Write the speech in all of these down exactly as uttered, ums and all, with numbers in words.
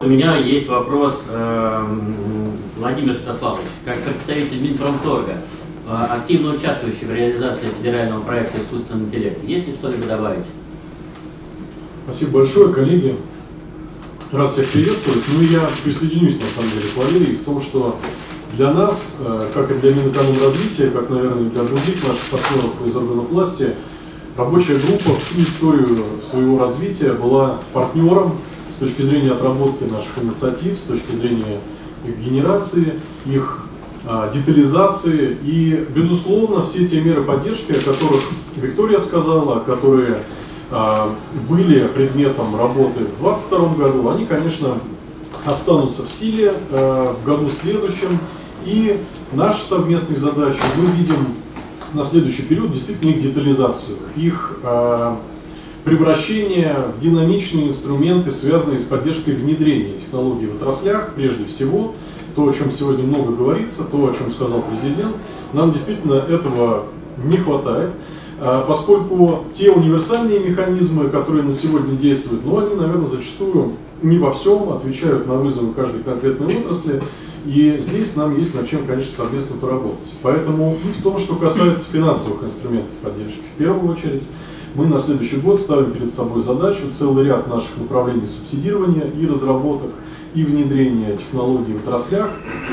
у меня есть вопрос, э, Владимир Святославович, как представитель Минпромторга, э, активно участвующий в реализации федерального проекта «Искусственный интеллект». Есть ли что-либо добавить? Спасибо большое, коллеги. Рад всех приветствовать. Ну, я присоединюсь, на самом деле, к Валерии в том, что для нас, как и для Минэкономразвития, как, наверное, и для других наших партнеров из органов власти, рабочая группа всю историю своего развития была партнером с точки зрения отработки наших инициатив, с точки зрения их генерации, их а, детализации. И, безусловно, все те меры поддержки, о которых Виктория сказала, которые а, были предметом работы в две тысячи двадцать втором году, они, конечно, останутся в силе а, в году следующем. И наши совместные задачи мы видим на следующий период действительно их детализацию, их э, превращение в динамичные инструменты, связанные с поддержкой внедрения технологий в отраслях, прежде всего, то, о чем сегодня много говорится, то, о чем сказал президент, нам действительно этого не хватает, э, поскольку те универсальные механизмы, которые на сегодня действуют, ну, они, наверное, зачастую не во всем отвечают на вызовы каждой конкретной отрасли. И здесь нам есть над чем, конечно, совместно поработать. Поэтому и в том, что касается финансовых инструментов поддержки, в первую очередь, мы на следующий год ставим перед собой задачу целый ряд наших направлений субсидирования и разработок, и внедрения технологий в отраслях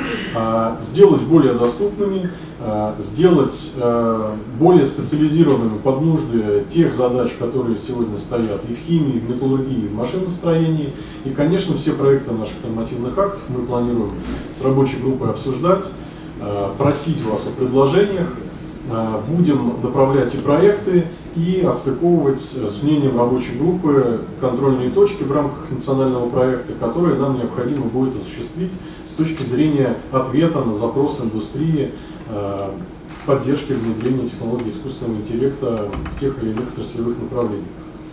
а, сделать более доступными, а, сделать а, более специализированными под нужды тех задач, которые сегодня стоят и в химии, и в металлургии, и в машиностроении. И, конечно, все проекты наших нормативных актов мы планируем с рабочей группой обсуждать, а, просить вас о предложениях, а, будем направлять и проекты, и отстыковывать с мнением рабочей группы контрольные точки в рамках национального проекта, которые нам необходимо будет осуществить с точки зрения ответа на запросы индустрии э, в поддержке внедрения технологий искусственного интеллекта в тех или иных отраслевых направлениях.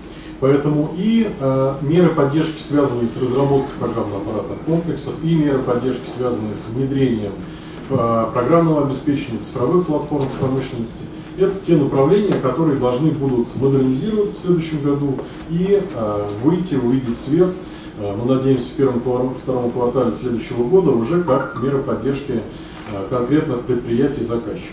Поэтому и э, меры поддержки, связанные с разработкой программно-аппаратных комплексов, и меры поддержки, связанные с внедрением э, программного обеспечения цифровых платформ в промышленности, это те направления, которые должны будут модернизироваться в следующем году и э, выйти, увидеть свет, э, мы надеемся, в первом-втором квартале следующего года уже как меры поддержки э, конкретных предприятий и заказчиков.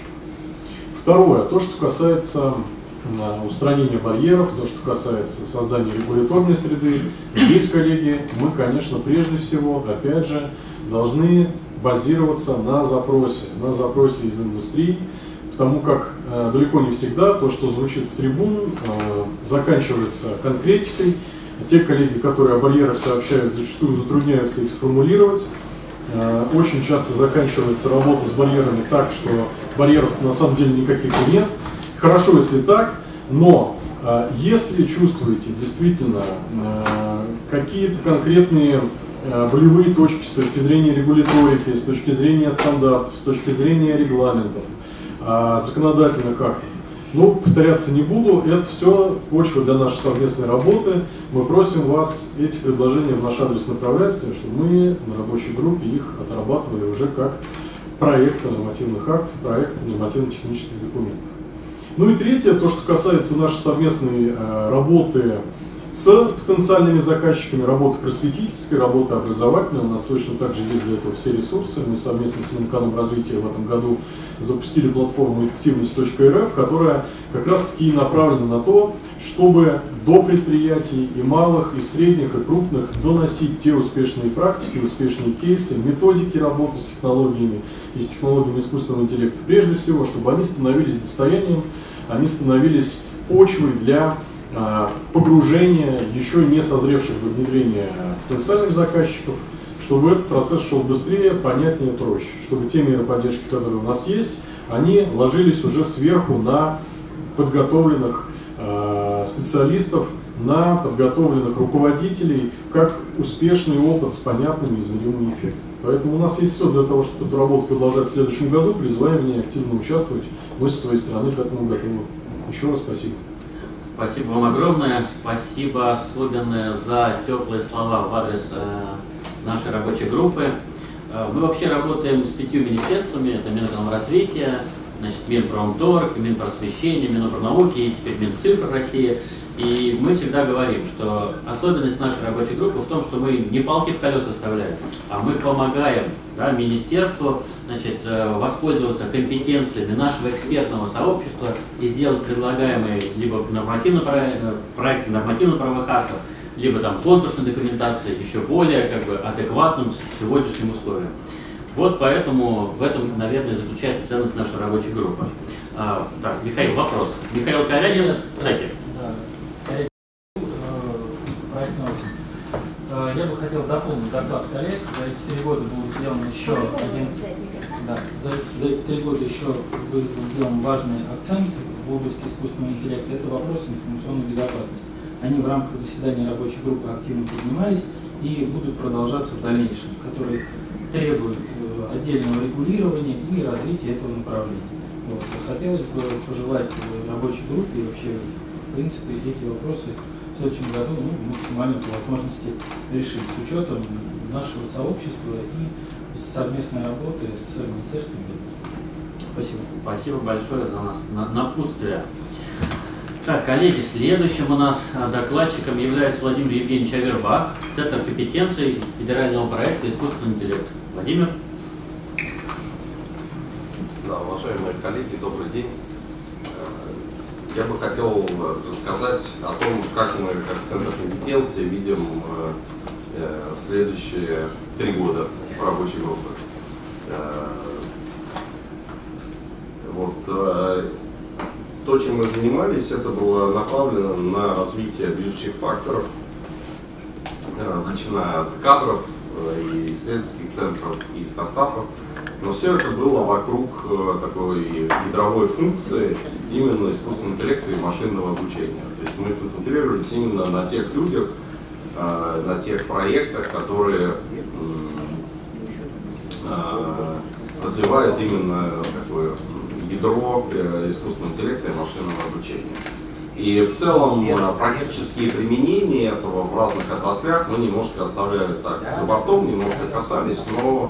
Второе, то, что касается э, устранения барьеров, то, что касается создания регуляторной среды. Здесь, коллеги, мы, конечно, прежде всего, опять же, должны базироваться на запросе, на запросе из индустрии, потому как э, далеко не всегда то, что звучит с трибун, э, заканчивается конкретикой. Те коллеги, которые о барьерах сообщают, зачастую затрудняются их сформулировать. Э, очень часто заканчивается работа с барьерами так, что барьеров на самом деле никаких и нет. Хорошо, если так, но э, если чувствуете действительно э, какие-то конкретные э, болевые точки с точки зрения регуляторики, с точки зрения стандартов, с точки зрения регламентов, законодательных актов. Ну, повторяться не буду, это все почва для нашей совместной работы. Мы просим вас эти предложения в наш адрес направлять, чтобы мы на рабочей группе их отрабатывали уже как проекты нормативных актов, проекты нормативно-технических документов. Ну и третье, то, что касается нашей совместной работы с потенциальными заказчиками, работы просветительской, работы образовательной. У нас точно так же есть для этого все ресурсы. Мы совместно с Минэкономразвития в этом году запустили платформу эффективность точка эр эф, которая как раз таки направлена на то, чтобы до предприятий и малых, и средних, и крупных доносить те успешные практики, успешные кейсы, методики работы с технологиями и с технологиями искусственного интеллекта. Прежде всего, чтобы они становились достоянием, они становились почвой для погружения еще не созревших до внедрения потенциальных заказчиков, чтобы этот процесс шел быстрее, понятнее, проще, чтобы те меры поддержки, которые у нас есть, они ложились уже сверху на подготовленных э, специалистов, на подготовленных руководителей, как успешный опыт с понятными измеримыми эффектами. Поэтому у нас есть все для того, чтобы эту работу продолжать в следующем году. Призываем в ней активно участвовать. Мы со своей стороны к этому готовы. Еще раз спасибо. Спасибо вам огромное. Спасибо особенно за теплые слова в адрес э, нашей рабочей группы. Э, мы вообще работаем с пятью министерствами. Это Минэкономразвития, значит, Минпромторг, Минпросвещение, Минобрнауки и теперь Минцифра России. И мы всегда говорим, что особенность нашей рабочей группы в том, что мы не палки в колеса вставляем, а мы помогаем, да, министерству, значит, воспользоваться компетенциями нашего экспертного сообщества и сделать предлагаемые либо проекты нормативно-правовых актов, либо там конкурсной документации еще более как бы адекватным сегодняшним условиям. Вот поэтому в этом, наверное, заключается ценность нашей рабочей группы. А, так, Михаил, вопрос. Михаил Корягин, ЦЕКИ. Я бы хотел дополнить доклад коллег. За эти три года был сделан еще один, да, за, за эти три года еще был сделан важный акцент в области искусственного интеллекта. Это вопросы информационной безопасности. Они в рамках заседания рабочей группы активно поднимались и будут продолжаться в дальнейшем, которые требуют отдельного регулирования и развития этого направления. Вот. Хотелось бы пожелать рабочей группе и вообще, в принципе, эти вопросы в следующем году ну, максимально по возможности решить с учетом нашего сообщества и совместной работы с Министерством ведомств. Спасибо. Спасибо большое за нас напутствие. Так, коллеги, следующим у нас докладчиком является Владимир Евгеньевич Авербах, Центр компетенций федерального проекта «Искусственный интеллект». Владимир. Да, уважаемые коллеги, добрый день. Я бы хотел рассказать о том, как мы, как Центр компетенции, видим э, следующие три года рабочей группы. Э, вот, э, то, чем мы занимались, это было направлено на развитие движущих факторов, э, начиная от кадров э, и исследовательских центров и стартапов. Но все это было вокруг э, такой ядровой функции именно искусственного интеллекта и машинного обучения. То есть мы концентрировались именно на тех людях, э, на тех проектах, которые э, развивают именно такое ядро э, искусственного интеллекта и машинного обучения. И в целом практические применения этого в разных отраслях мы немножко оставляли так за бортом, немножко касались, но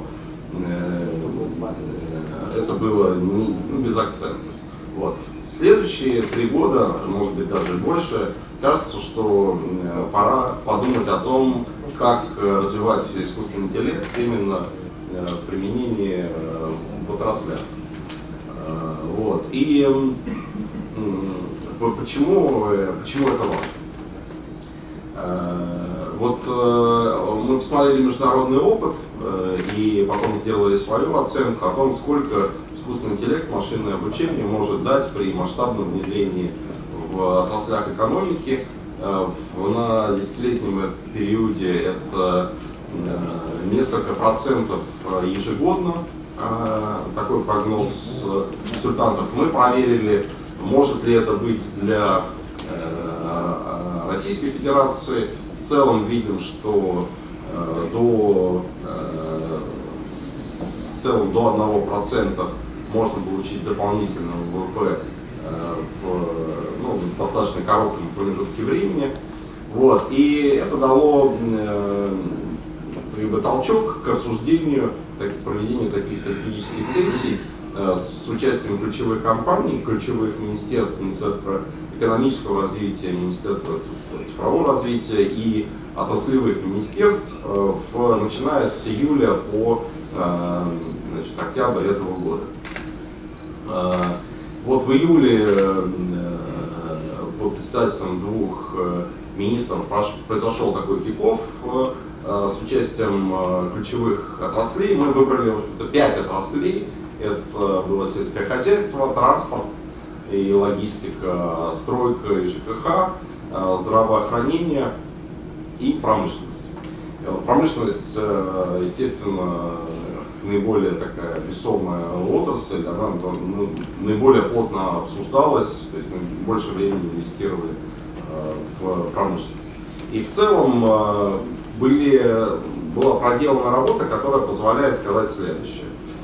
это было не, ну, без акцента. Вот. Следующие три года, может быть даже больше, кажется, что пора подумать о том, как развивать искусственный интеллект именно в применении в отраслях. Вот. И почему, почему это важно? Вот э, мы посмотрели международный опыт э, и потом сделали свою оценку о том, сколько искусственный интеллект, машинное обучение может дать при масштабном внедрении в отраслях экономики. Э, на десятилетнем периоде это э, несколько процентов ежегодно, э, такой прогноз консультантов. Мы проверили, может ли это быть для э, Российской Федерации. В целом видим, что э, до, э, в целом до одного процента можно получить дополнительного ВВП э, в, ну, в достаточно коротком промежутке времени. Вот. И это дало э, как бы, толчок к обсуждению, так, проведению таких стратегических сессий э, с участием ключевых компаний, ключевых министерств, Министерства экономического развития, Министерства цифрового развития и отраслевых министерств, э, в, начиная с июля по э, значит, октябрь этого года. Э, вот в июле э, под председательством двух э, министров произошел такой кик-офф э, с участием э, ключевых отраслей. Мы выбрали пять отраслей. Это было сельское хозяйство, транспорт и логистика, стройка и ЖКХ, здравоохранение и промышленность. Промышленность, естественно, наиболее такая весомая отрасль, она ну, наиболее плотно обсуждалась, то есть мы больше времени инвестировали в промышленность. И в целом были, была проделана работа, которая позволяет сказать следующее.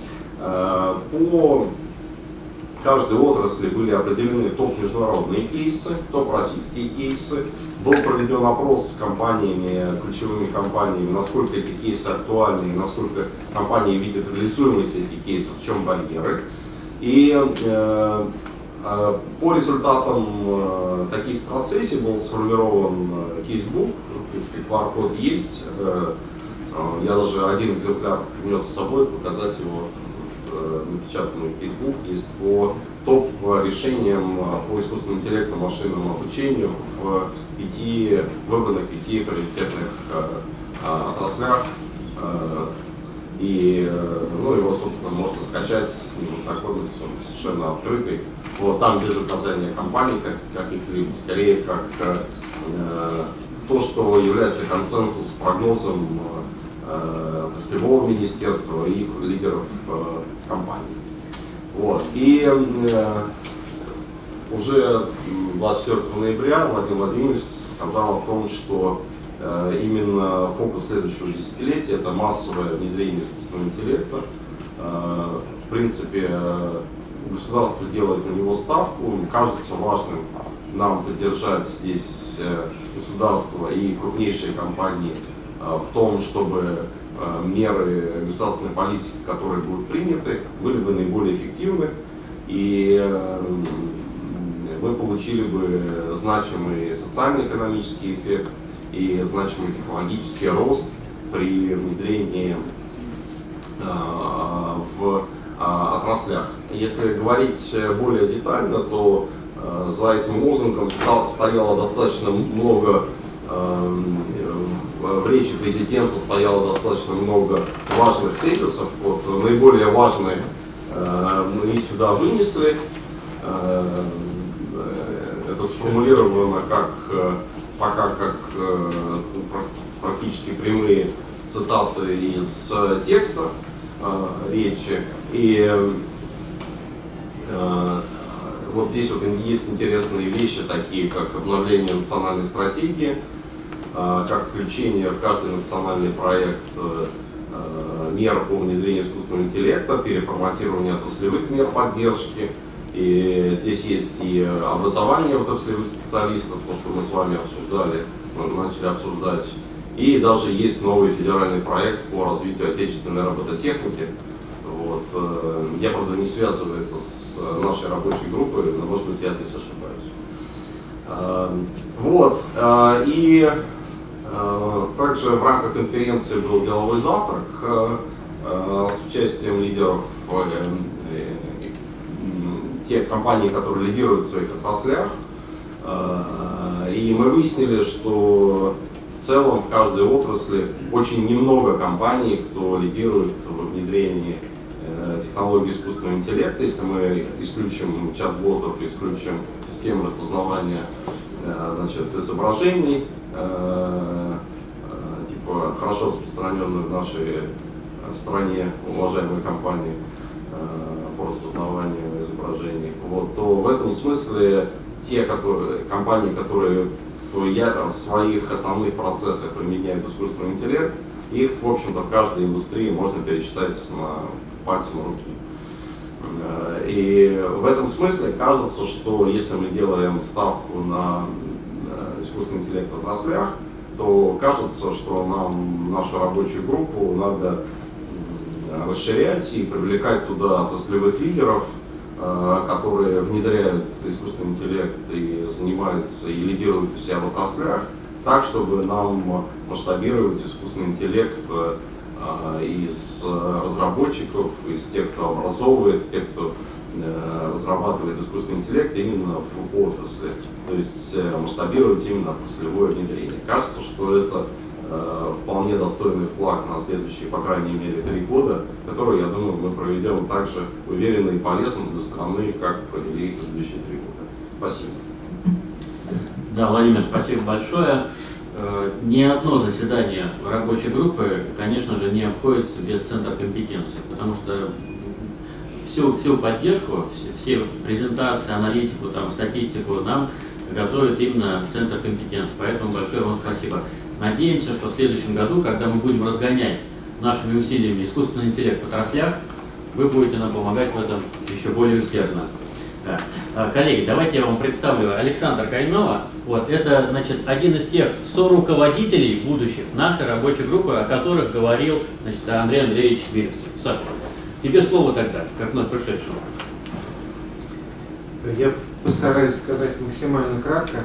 По каждой отрасли были определены топ-международные кейсы, топ-российские кейсы. Был проведен опрос с компаниями, ключевыми компаниями, насколько эти кейсы актуальны, насколько компании видят реализуемость этих кейсов, в чем барьеры. И э, э, по результатам э, таких страцессий был сформирован э, кейсбук, в принципе, ку ар-код есть. Э, э, я даже один экземпляр принес с собой, показать его, э, напечатанный кейсбук, есть по топ-решениям по искусственному интеллекту, машинному обучению в пяти, выбранных пяти приоритетных э, отраслях. Э, и ну, его, собственно, можно скачать, с ним ознакомиться, он совершенно открытый. Вот, там без указания компаний как, каких-либо, скорее как э, то, что является консенсус, прогнозом э, отраслевого министерства и лидеров э, компаний. Вот. И э, уже двадцать четвёртого ноября Владимир Владимирович сказал о том, что э, именно фокус следующего десятилетия — это массовое внедрение искусственного интеллекта. Э, в принципе, э, государство делает на него ставку. Кажется важным нам поддержать здесь э, государство и крупнейшие компании э, в том, чтобы меры государственной политики, которые будут приняты, были бы наиболее эффективны, и мы получили бы значимый социально-экономический эффект и значимый технологический рост при внедрении в отраслях. Если говорить более детально, то за этим лозунгом стояло достаточно много, в речи президента стояло достаточно много важных тезисов. Вот, наиболее важные э, мы сюда вынесли. Э, это сформулировано как, пока как э, практически прямые цитаты из текста э, речи. И э, вот здесь вот есть интересные вещи, такие как обновление национальной стратегии, как включение в каждый национальный проект мер по внедрению искусственного интеллекта, переформатирование отраслевых мер поддержки. И здесь есть и образование отраслевых специалистов, то, что мы с вами обсуждали, начали обсуждать. И даже есть новый федеральный проект по развитию отечественной робототехники. Вот. Я, правда, не связываю это с нашей рабочей группой, но, может быть, я здесь ошибаюсь. Вот. И также в рамках конференции был деловой завтрак с участием лидеров тех компаний, которые лидируют в своих отраслях. И мы выяснили, что в целом в каждой отрасли очень немного компаний, кто лидирует в внедрении технологий искусственного интеллекта. Если мы исключим чат-ботов, исключим систему распознавания значит, изображений, типа хорошо распространенную в нашей стране уважаемой компании по распознаванию изображений, вот, то в этом смысле те которые, компании, которые в, в своих основных процессах применяют искусственный интеллект, их, в общем-то, в каждой индустрии можно пересчитать на пальцем руки. И в этом смысле кажется, что если мы делаем ставку на искусственный интеллект в отраслях, то кажется, что нам, нашу рабочую группу, надо расширять и привлекать туда отраслевых лидеров, которые внедряют искусственный интеллект и занимаются и лидируют у себя в отраслях, так, чтобы нам масштабировать искусственный интеллект из разработчиков, из тех, кто образовывает, тех, кто разрабатывает искусственный интеллект именно в отрасли, то есть масштабировать именно отраслевое внедрение. Кажется, что это э, вполне достойный вклад на следующие, по крайней мере, три года, который, я думаю, мы проведем так же уверенно и полезно для страны, как провели предыдущие три года. Спасибо. Да, Владимир, спасибо большое. Ни одно заседание рабочей группы, конечно же, не обходится без центра компетенции, потому что всю, всю поддержку, все, все презентации, аналитику, там, статистику нам готовит именно центр компетенции. Поэтому большое вам спасибо. Надеемся, что в следующем году, когда мы будем разгонять нашими усилиями искусственный интеллект в отраслях, вы будете нам помогать в этом еще более усердно. Да. Коллеги, давайте я вам представлю Александра Кайнова. Вот, это, значит, один из тех соруководителей будущих нашей рабочей группы, о которых говорил, значит, Андрей Андреевич Вилевский. Саша, тебе слово тогда, как вновь пришедшему. Я постараюсь сказать максимально кратко.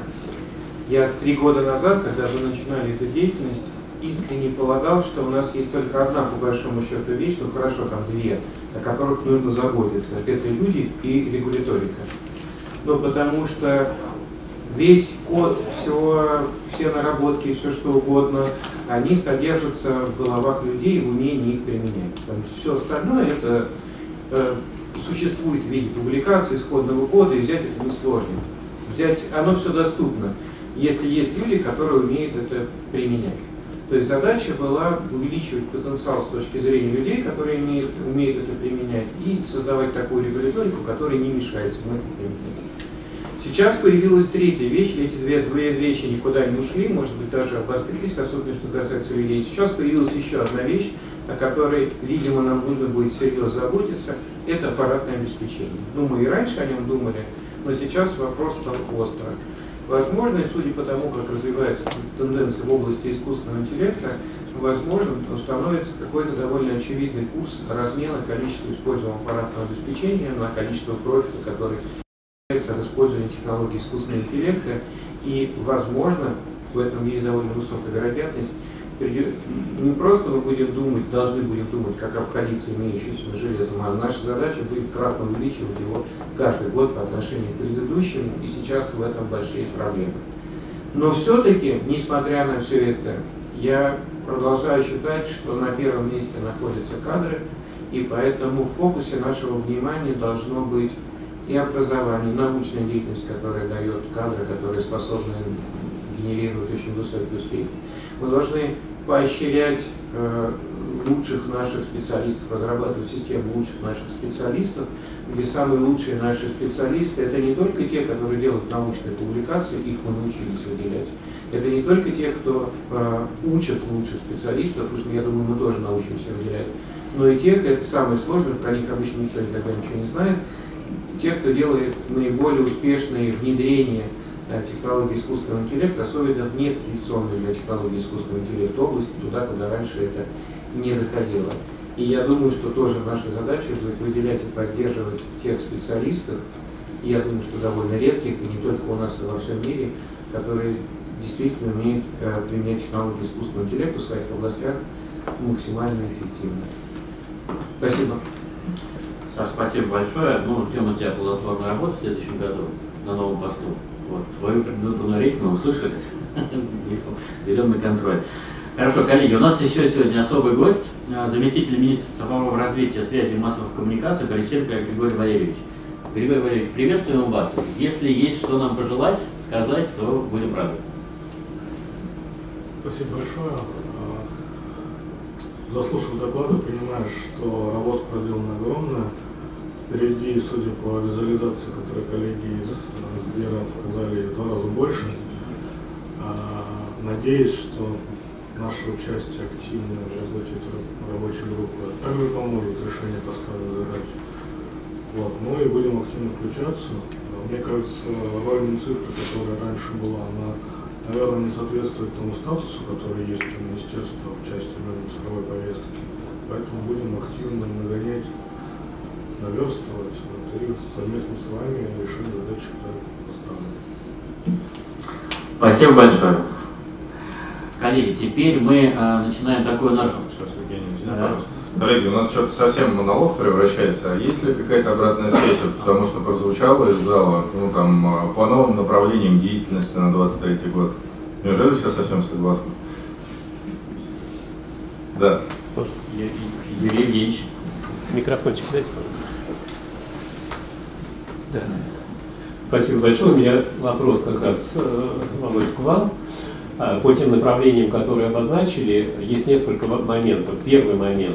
Я три года назад, когда вы начинали эту деятельность, искренне полагал, что у нас есть только одна, по большому счету, вещь, ну хорошо, там две, о которых нужно заботиться. Это люди и регуляторика. Ну, потому что весь код, все, все наработки, все что угодно, они содержатся в головах людей, в умении их применять. Потому что все остальное это э, существует в виде публикации, исходного кода, и взять это несложно. Взять, оно все доступно, если есть люди, которые умеют это применять. То есть задача была увеличивать потенциал с точки зрения людей, которые умеют, умеют это применять, и создавать такую регуляторику, которая не мешает ему это применять. Сейчас появилась третья вещь, эти две, две вещи никуда не ушли, может быть даже обострились, особенно что касается людей. Сейчас появилась еще одна вещь, о которой, видимо, нам нужно будет серьезно заботиться, это аппаратное обеспечение. Ну, мы и раньше о нем думали, но сейчас вопрос стал остро. Возможно, и судя по тому, как развивается тенденция в области искусственного интеллекта, возможно, установится какой-то довольно очевидный курс размена количества используемого аппаратного обеспечения на количество профита, который является от использования технологий искусственного интеллекта. И, возможно, в этом есть довольно высокая вероятность, не просто мы будем думать, должны будем думать, как обходиться имеющимся железом, а наша задача будет кратно увеличивать его каждый год по отношению к предыдущему, и сейчас в этом большие проблемы. Но все-таки, несмотря на все это, я продолжаю считать, что на первом месте находятся кадры, и поэтому в фокусе нашего внимания должно быть и образование, и научная деятельность, которая дает кадры, которые способны генерировать очень высокие успехи. Мы должны поощрять э, лучших наших специалистов, разрабатывать систему лучших наших специалистов, где самые лучшие наши специалисты — это не только те, которые делают научные публикации, их мы научились выделять, это не только те, кто э, учат лучших специалистов, я думаю, мы тоже научимся выделять, но и тех, это самое сложное, про них обычно никто никогда ничего не знает, те, кто делает наиболее успешные внедрения технологии искусственного интеллекта, особенно в нетрадиционные для технологии искусственного интеллекта области, туда, куда раньше это не доходило. И я думаю, что тоже наша задача будет выделять и поддерживать тех специалистов, и я думаю, что довольно редких, и не только у нас, а во всем мире, которые действительно умеют э, применять технологии искусственного интеллекта в своих областях максимально эффективно. Спасибо. Саша, спасибо большое. Ну, ждем от тебя плодотворной работы в следующем году на новом посту. Вот, твою предвыборную речь мы услышали, берем на контроль. Хорошо, коллеги, у нас еще сегодня особый гость, заместитель министра цифрового развития, связи и массовых коммуникаций Борисенко Григорий Валерьевич. Григорий Валерьевич, приветствуем вас. Если есть что нам пожелать, сказать, то будем рады. Спасибо большое. Заслушав доклады, понимаешь, что работа проделана огромная. Впереди, судя по визуализации, которые коллеги из Сбера показали, в два раза больше. Надеюсь, что наше участие активное в работе этой рабочей группы также поможет в решении поставленных задач. Вот. Ну и будем активно включаться. Мне кажется, роль Минцифры, которая раньше была, она, наверное, не соответствует тому статусу, который есть у министерства в части цифровой повестки. Поэтому будем активно нагонять, наверстывать, и совместно с вами решить задачи, которые поставлены. Спасибо большое. Коллеги, теперь мы а, начинаем такую нашу... Сейчас, Евгений, извини, пожалуйста. Коллеги, у нас что-то совсем монолог превращается. Есть ли какая-то обратная связь? Потому что прозвучало из зала, ну, там, по новым направлениям деятельности на двадцать третий год. Неужели все совсем согласны? Да. Юрий Евгеньевич. Микрофончик дайте, пожалуйста. Да. Спасибо большое. У меня вопрос как раз, Володь, к вам. По тем направлениям, которые обозначили, есть несколько моментов. Первый момент.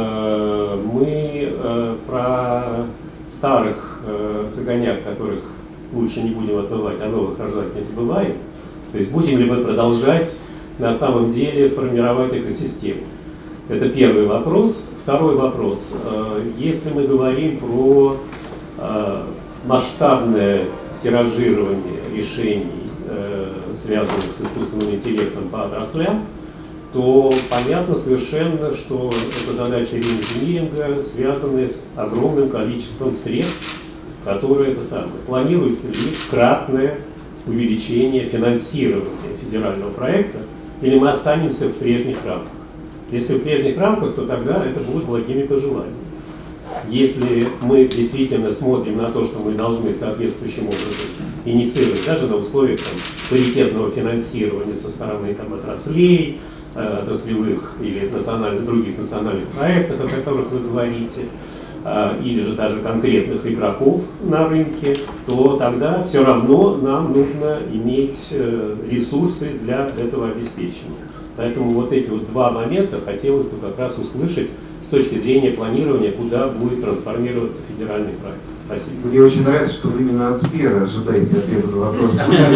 Мы про старых цыганяк, которых лучше не будем отмывать, а новых рождать не забываем. То есть будем ли мы продолжать на самом деле формировать экосистему? Это первый вопрос. Второй вопрос. Если мы говорим про масштабное тиражирование решений, связанных с искусственным интеллектом по отраслям, то понятно совершенно, что это задача реинжиниринга, связанная с огромным количеством средств, которые это самое. Планируется ли кратное увеличение финансирования федерального проекта, или мы останемся в прежних рамках? Если в прежних рамках, то тогда это будут благими пожеланиями. Если мы действительно смотрим на то, что мы должны соответствующим образом инициировать, даже на условиях там, паритетного финансирования со стороны там, отраслей, э, отраслевых или национальных, других национальных проектов, о которых вы говорите, э, или же даже конкретных игроков на рынке, то тогда все равно нам нужно иметь э, ресурсы для этого обеспечения. Поэтому вот эти вот два момента хотелось бы как раз услышать с точки зрения планирования, куда будет трансформироваться федеральный проект. Спасибо. Мне очень нравится, что вы именно от Сбера ожидаете ответа на вопрос.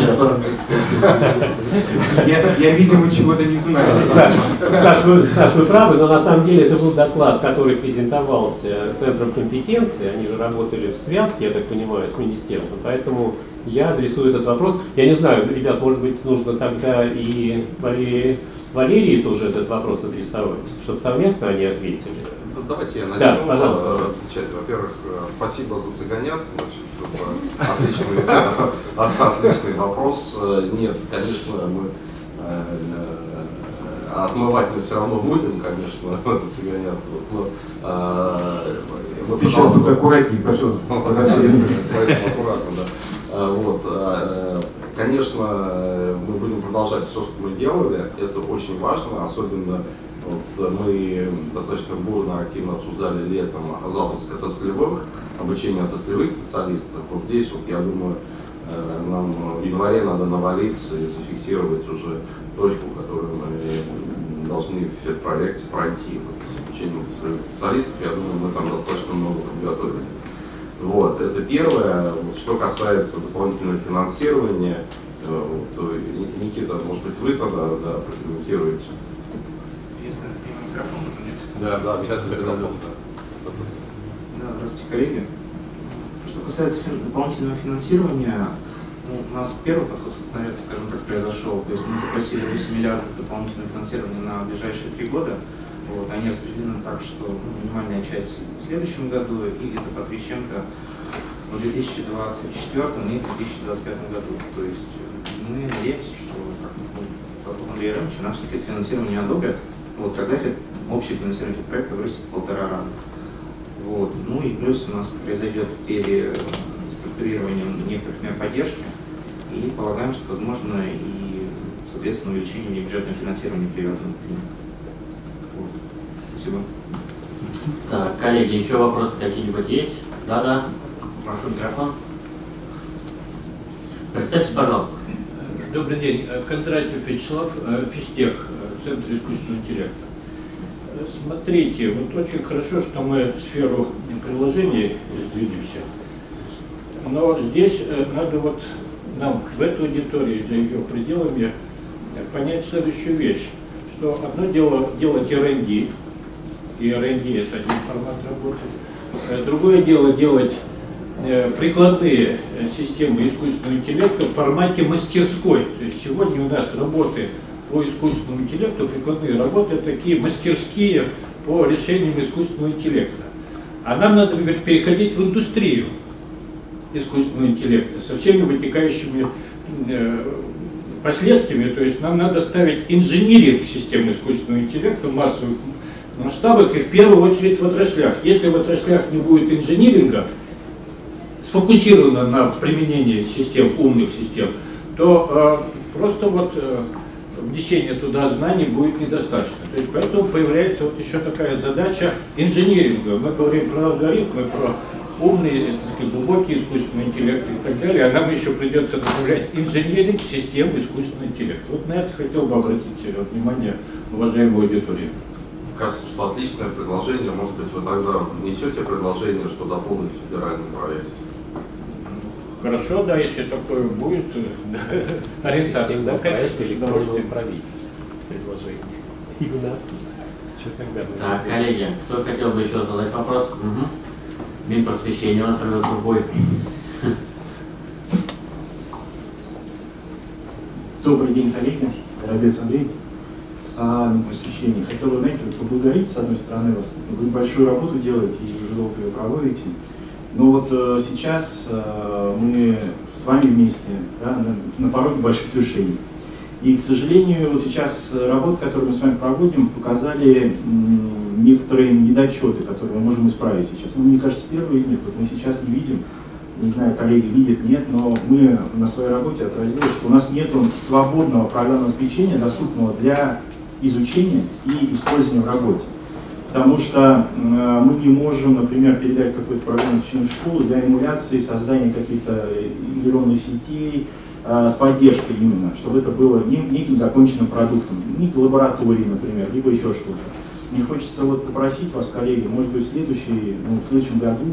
Я, я, видимо, чего-то не знаю. Саш, Саш, вы, Саш, вы правы, но на самом деле это был доклад, который презентовался Центром компетенции. Они же работали в связке, я так понимаю, с министерством. Поэтому я адресую этот вопрос. Я не знаю, ребят, может быть, нужно тогда и Валерии, Валерии тоже этот вопрос адресовать, чтобы совместно они ответили. Давайте я начну. Да, пожалуйста. Отвечать. Во-первых, спасибо за цыганят. Отличный, отличный вопрос. Нет, конечно, мы отмывать мы все равно будем, конечно, цыганят. Но, мы Ты сейчас тут аккуратнее, пожалуйста. Поэтому аккуратно, да. Вот. Конечно, мы будем продолжать все, что мы делали. Это очень важно, особенно вот мы достаточно бурно, активно обсуждали летом запуск отраслевых, обучение отраслевых специалистов. Вот здесь, вот, я думаю, нам в январе надо навалиться и зафиксировать уже точку, которую мы должны в проекте пройти вот, с обучением отраслевых специалистов. Я думаю, мы там достаточно много подготовили. Вот, это первое. Вот, что касается дополнительного финансирования, вот, Никита, может быть, вы тогда да, прокомментируете? Если микрофон, да, да, сейчас передадим. Да, здравствуйте, коллеги. Что касается дополнительного финансирования, ну, у нас первый подход, скажем так, произошел. То есть мы запросили восемь миллиардов дополнительного финансирования на ближайшие три года. Вот, они распределены так, что ну, минимальная часть в следующем году и где-то по три чем-то в две тысячи двадцать четвёртом и в две тысячи двадцать пятом году. То есть мы надеемся, что ну, по словам Андрея Ивановича, наше финансирование одобрят. Вот, тогда общее финансирование проекта вырастет в полтора раза. Вот. Ну и плюс у нас произойдет переструктурирование некоторых мер поддержки. И полагаем, что возможно и, соответственно, увеличение бюджетного финансирования привязано к ним. Вот. Спасибо. Так, коллеги, еще вопросы какие-нибудь есть? Да-да. Прошу микрофон. Представьте, пожалуйста. Добрый день. Кондратьев Вячеслав, Физтех, Центр искусственного интеллекта. Смотрите, вот очень хорошо, что мы в сферу приложений двигаемся. Но здесь надо вот нам в этой аудитории, за ее пределами, понять следующую вещь, что одно дело делать эр энд ди, и эр энд ди это один формат работы, другое дело делать прикладные системы искусственного интеллекта в формате мастерской. То есть сегодня у нас работы по искусственному интеллекту, прикладные работы, такие мастерские по решениям искусственного интеллекта. А нам надо переходить в индустрию искусственного интеллекта со всеми вытекающими э, последствиями. То есть нам надо ставить инжиниринг системы искусственного интеллекта в массовых масштабах и в первую очередь в отраслях. Если в отраслях не будет инжиниринга, сфокусировано на применении систем, умных систем, то э, просто вот э, внесение туда знаний будет недостаточно. То есть поэтому появляется вот еще такая задача инжиниринга. Мы говорим про алгоритмы, про умный, так сказать, глубокий искусственный интеллект и так далее, а нам еще придется добавлять инженеринг систем искусственного интеллекта. Вот на это хотел бы обратить внимание уважаемой аудитории. Кажется, что отличное предложение. Может быть, вы тогда внесете предложение, что дополнить федеральный проект? Хорошо, да, если такое будет, ориентация. Да, конечно, электронного правительства предложение. Именно. Так, коллеги, кто хотел бы еще задать вопрос? Угу. Минпросвещение у нас рвется в бой. Добрый день, коллеги. Горобец Андрей. А, Минпросвещение. Хотел бы, знаете, поблагодарить, с одной стороны, вас. Вы большую работу делаете и уже долго ее проводите. Но вот э, сейчас э, мы с вами вместе, да, на, на пороге больших свершений. И, к сожалению, вот сейчас работы, которые мы с вами проводим, показали м, некоторые недочеты, которые мы можем исправить сейчас. Ну, мне кажется, первый из них, вот мы сейчас не видим, не знаю, коллеги видят, нет, но мы на своей работе отразили, что у нас нет свободного программного обеспечения, доступного для изучения и использования в работе. Потому что э, мы не можем, например, передать какое-то программное обеспечение в школу для эмуляции, создания каких-то нейронных сетей э, с поддержкой именно, чтобы это было не, неким законченным продуктом, не лаборатории, например, либо еще что-то. Мне хочется вот попросить вас, коллеги, может быть, в, следующий, ну, в следующем году,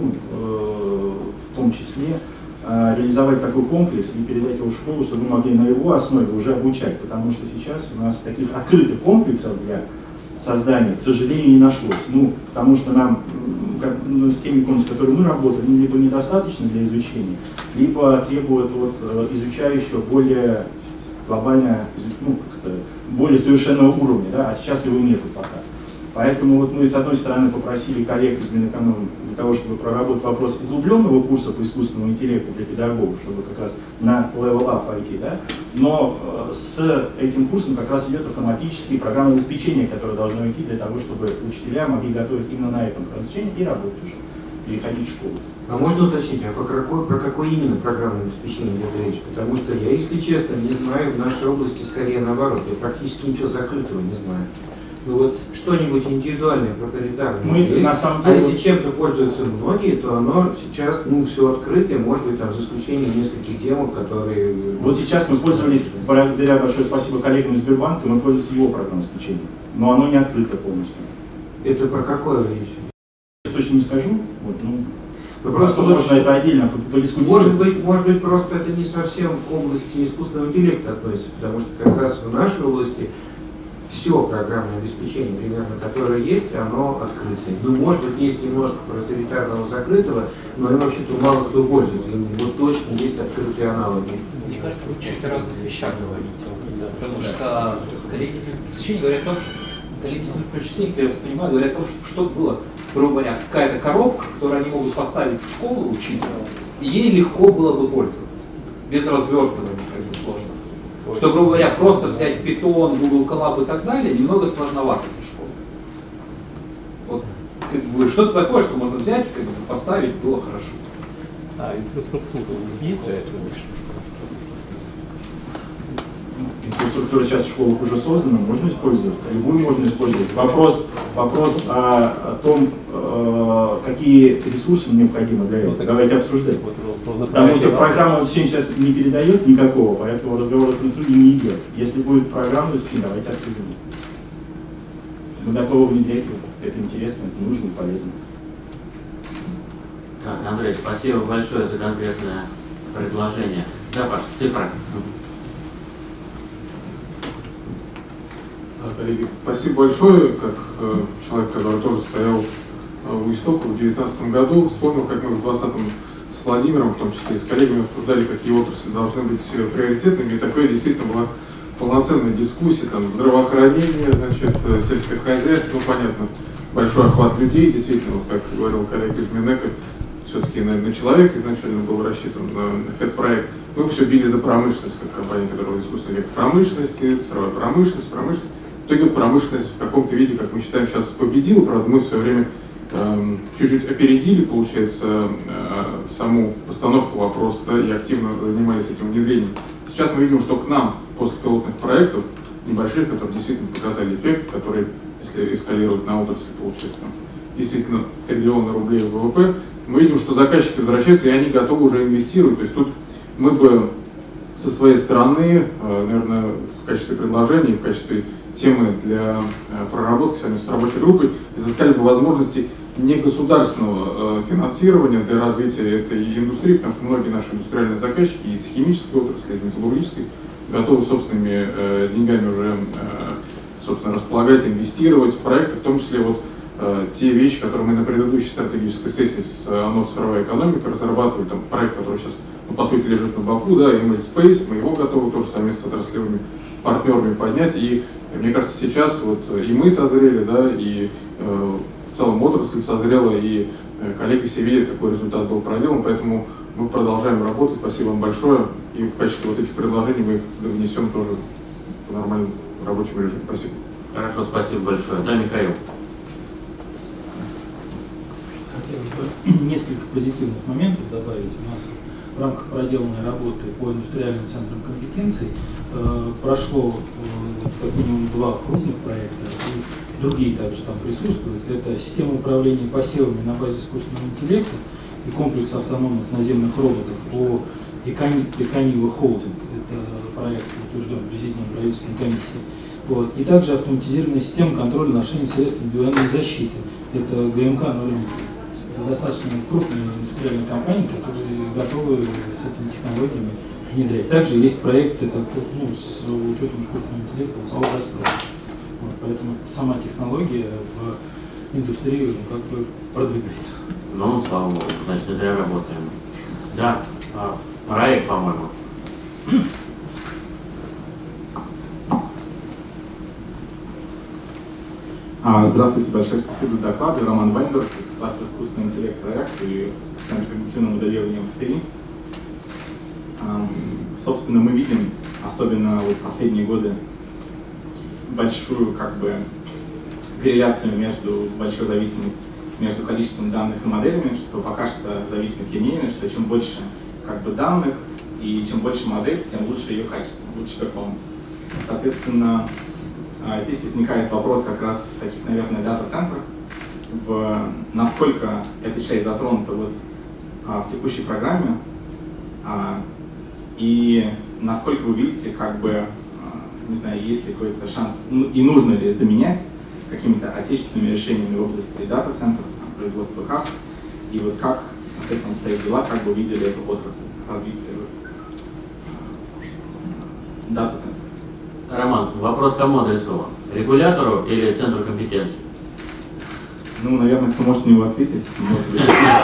э, в том числе, э, реализовать такой комплекс и передать его в школу, чтобы мы могли на его основе уже обучать, потому что сейчас у нас таких открытых комплексов для создания, к сожалению, не нашлось. Ну, потому что нам, как, ну, с теми комплексами, с которыми мы работаем, либо недостаточно для изучения, либо требуют вот, изучающего более глобально, ну, более совершенного уровня, да, а сейчас его нету пока. Поэтому вот мы, с одной стороны, попросили коллег из Минэкономики для того, чтобы проработать вопрос углубленного курса по искусственному интеллекту для педагогов, чтобы как раз на level up пойти, да? Но э, с этим курсом как раз идет автоматически программное обеспечение, которое должно идти для того, чтобы учителя могли готовиться именно на этом обеспечении и работать уже, переходить в школу. А можно уточнить, а про какое, про какое именно программное обеспечение идет речь? Потому что я, если честно, не знаю, в нашей области скорее наоборот, я практически ничего закрытого не знаю. Ну вот что-нибудь индивидуальное, проприетарное. Мы есть. на самом деле... А если чем-то пользуются многие, то оно сейчас, ну, все открытое, может быть, там, за исключением нескольких демов, которые... Вот сейчас мы пользовались, благодаря большое спасибо коллегам из Сбербанка, мы пользуемся его программным обеспечением, но оно не открыто полностью. Это про какое речь? Я точно не скажу, вот, ну... Ну, просто можно вот, это отдельно подискутировать. Может быть, может быть, просто это не совсем к области искусственного интеллекта относится, потому что как раз в нашей области все программное обеспечение, примерно, которое есть, оно открытое. Ну, может быть, есть немножко проприетарного закрытого, но им вообще-то мало кто пользуется. Им вот точно есть открытые аналоги. Мне кажется, вы чуть о разных вещах говорите. Потому что коллеги из обеспечения говорят о том, что коллеги из обеспечения, я воспринимаю, говорят о том, что что было, грубо говоря, какая-то коробка, которую они могут поставить в школу учить, и ей легко было бы пользоваться, без развертывания, как бы сложно. Что, грубо говоря, просто взять Python, Google Colab и так далее, немного сложновато для школы. Вот, как бы, что-то такое, что можно взять и как бы поставить, было хорошо. А инфраструктура есть для этого? Инфраструктура сейчас в школах уже создана, можно использовать, любую можно использовать. Вопрос, вопрос о, о том, э, какие ресурсы необходимы для этого, ну, давайте обсуждать. Вот, вот, Потому что программа вообще сейчас не передается никакого, поэтому разговор о финансировании не идет. Если будет программа, давайте обсудим. Мы готовы внедрять его, это интересно, это нужно и полезно. Так, Андрей, спасибо большое за конкретное предложение. Да, Паш, цифра. Коллеги, спасибо большое, как э, человек, который тоже стоял э, у истоков в две тысячи девятнадцатом году, вспомнил, как мы в двадцатом с Владимиром, в том числе и с коллегами, обсуждали, какие отрасли должны быть приоритетными, и такая действительно была полноценная дискуссия, там, здравоохранение, значит, сельское хозяйство, ну, понятно, большой охват людей, действительно, вот, как говорил коллега из Минэка, все-таки на, на человека изначально был рассчитан на, на этот проект. Мы все били за промышленность, как компания, которая в искусственном веке промышленности, цифровая промышленность, промышленность. В итоге промышленность в каком-то виде, как мы считаем, сейчас победила, правда, мы в свое время э, чуть-чуть опередили, получается, э, саму постановку вопроса, да, и активно занимались этим внедрением. Сейчас мы видим, что к нам после пилотных проектов, небольших, которые действительно показали эффект, который, если эскалировать на отрасль, получается там, действительно триллионы рублей в ВВП, мы видим, что заказчики возвращаются, и они готовы уже инвестировать. То есть тут мы бы со своей стороны, наверное, в качестве предложений, в качестве темы для проработки с рабочей группой, изыскали бы возможности негосударственного финансирования для развития этой индустрии, потому что многие наши индустриальные заказчики из химической отрасли, из металлургической готовы собственными деньгами уже, собственно, располагать, инвестировать в проекты, в том числе вот те вещи, которые мы на предыдущей стратегической сессии с ОНО «Цифровая экономика» разрабатывали, там проект, который сейчас, ну, по сути, лежит на боку, да, эм эл Space, мы его готовы тоже совместно с отраслевыми партнерами поднять, и мне кажется, сейчас вот и мы созрели, да, и э, в целом отрасль созрела, и коллеги все видят, какой результат был проделан, поэтому мы продолжаем работать. Спасибо вам большое. И в качестве вот этих предложений мы их внесем тоже в нормальном рабочем режиме. Спасибо. Хорошо, спасибо большое. Да, Михаил. Хотелось бы несколько позитивных моментов добавить. У нас в рамках проделанной работы по индустриальным центрам компетенций э, прошло э, как минимум два крупных проекта, и другие также там присутствуют. Это система управления посевами на базе искусственного интеллекта и комплекс автономных наземных роботов по Иканива Холдинг. Это проект, утвержден президиумом правительственной комиссии. Вот. И также автоматизированная система контроля ношения средств индивидуальной защиты. Это ГМК ноль один. Это достаточно крупные индустриальные компании, которые готовы с этими технологиями внедрять. Также есть проект, это, ну, с учетом искусственного интеллекта, вот, поэтому сама технология в индустрии, ну, как бы продвигается. Ну, слава богу, значит, не зря работаем. Да, Раик, по-моему. Здравствуйте, большое спасибо за доклад. Роман Вайнберг, кластер искусственный интеллект проект и Центр когнитивного моделирования в Твери. Собственно, мы видим, особенно вот последние годы, большую как бы корреляцию между, большую зависимость между количеством данных и моделями, что пока что зависимость линейная, что чем больше как бы данных и чем больше модель, тем лучше ее качество, лучше перформанс. Соответственно, здесь возникает вопрос как раз в таких, наверное, дата-центрах, в насколько эта часть затронута вот, а, в текущей программе, а, и насколько вы видите, как бы, а, не знаю, есть ли какой-то шанс, ну, и нужно ли заменять какими-то отечественными решениями в области дата-центров, производства кар, и вот как с этим стоят дела, как вы видели эту отрасль развития вот, дата-центров. Роман, вопрос кому адресован? Регулятору или центру компетенций? Ну, наверное, кто может на него ответить, может быть.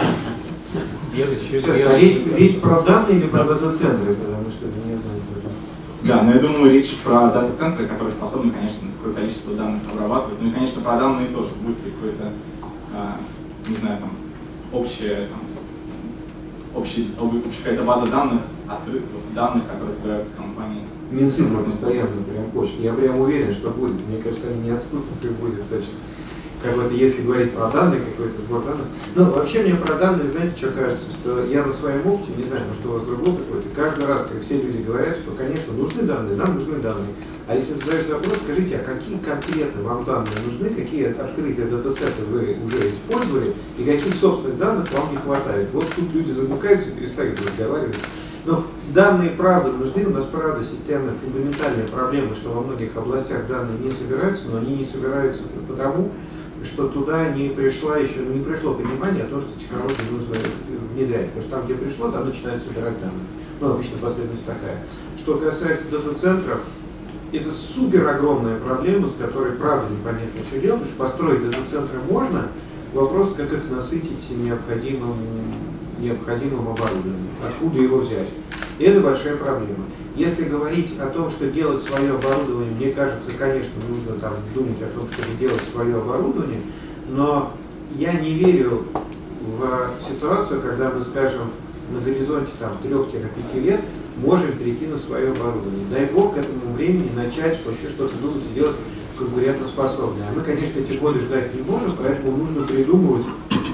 Сейчас, речь, речь про данные или про дата-центры, потому что это не одно и то же. Да, но я думаю, речь про дата-центры, которые способны, конечно, такое количество данных обрабатывать. Ну и, конечно, про данные тоже. Будет ли какое-то, а, не знаю, там, общая, там, общая, общая какая-то база данных, открытых данных, которые собираются компании. Минцифры постоянно прям хочет. Я прям уверен, что будет. Мне кажется, они не отступятся и будет точно. Как вот если говорить про данные, какой-то сбор данных. Ну, вообще мне про данные, знаете, что кажется, что я на своем опыте, не знаю, может, у вас другой какой-то, каждый раз, как все люди говорят, что, конечно, нужны данные, нам нужны данные. А если задаешь вопрос, скажите, а какие конкретно вам данные нужны, какие открытия датасеты вы уже использовали, и каких собственных данных вам не хватает? Вот тут люди замыкаются и перестают разговаривать. Но данные правда нужны, у нас правда системная фундаментальная проблема, что во многих областях данные не собираются, но они не собираются потому, что туда не пришло еще, не пришло понимание о том, что технологии нужно внедрять. Потому что там, где пришло, там начинают собирать данные. Ну, обычно последовательность такая. Что касается дата-центров, это супер огромная проблема, с которой правда непонятно, что делать, потому что построить дата-центры можно, вопрос, как их насытить необходимым, необходимым оборудованием, откуда его взять. И это большая проблема. Если говорить о том, что делать свое оборудование, мне кажется, конечно, нужно там думать о том, чтобы делать свое оборудование, но я не верю в ситуацию, когда мы, скажем, на горизонте там трёх-пяти лет можем перейти на свое оборудование. Дай бог к этому времени начать вообще что-то думать и делать конкурентоспособное. А мы, конечно, эти годы ждать не можем, поэтому нужно придумывать,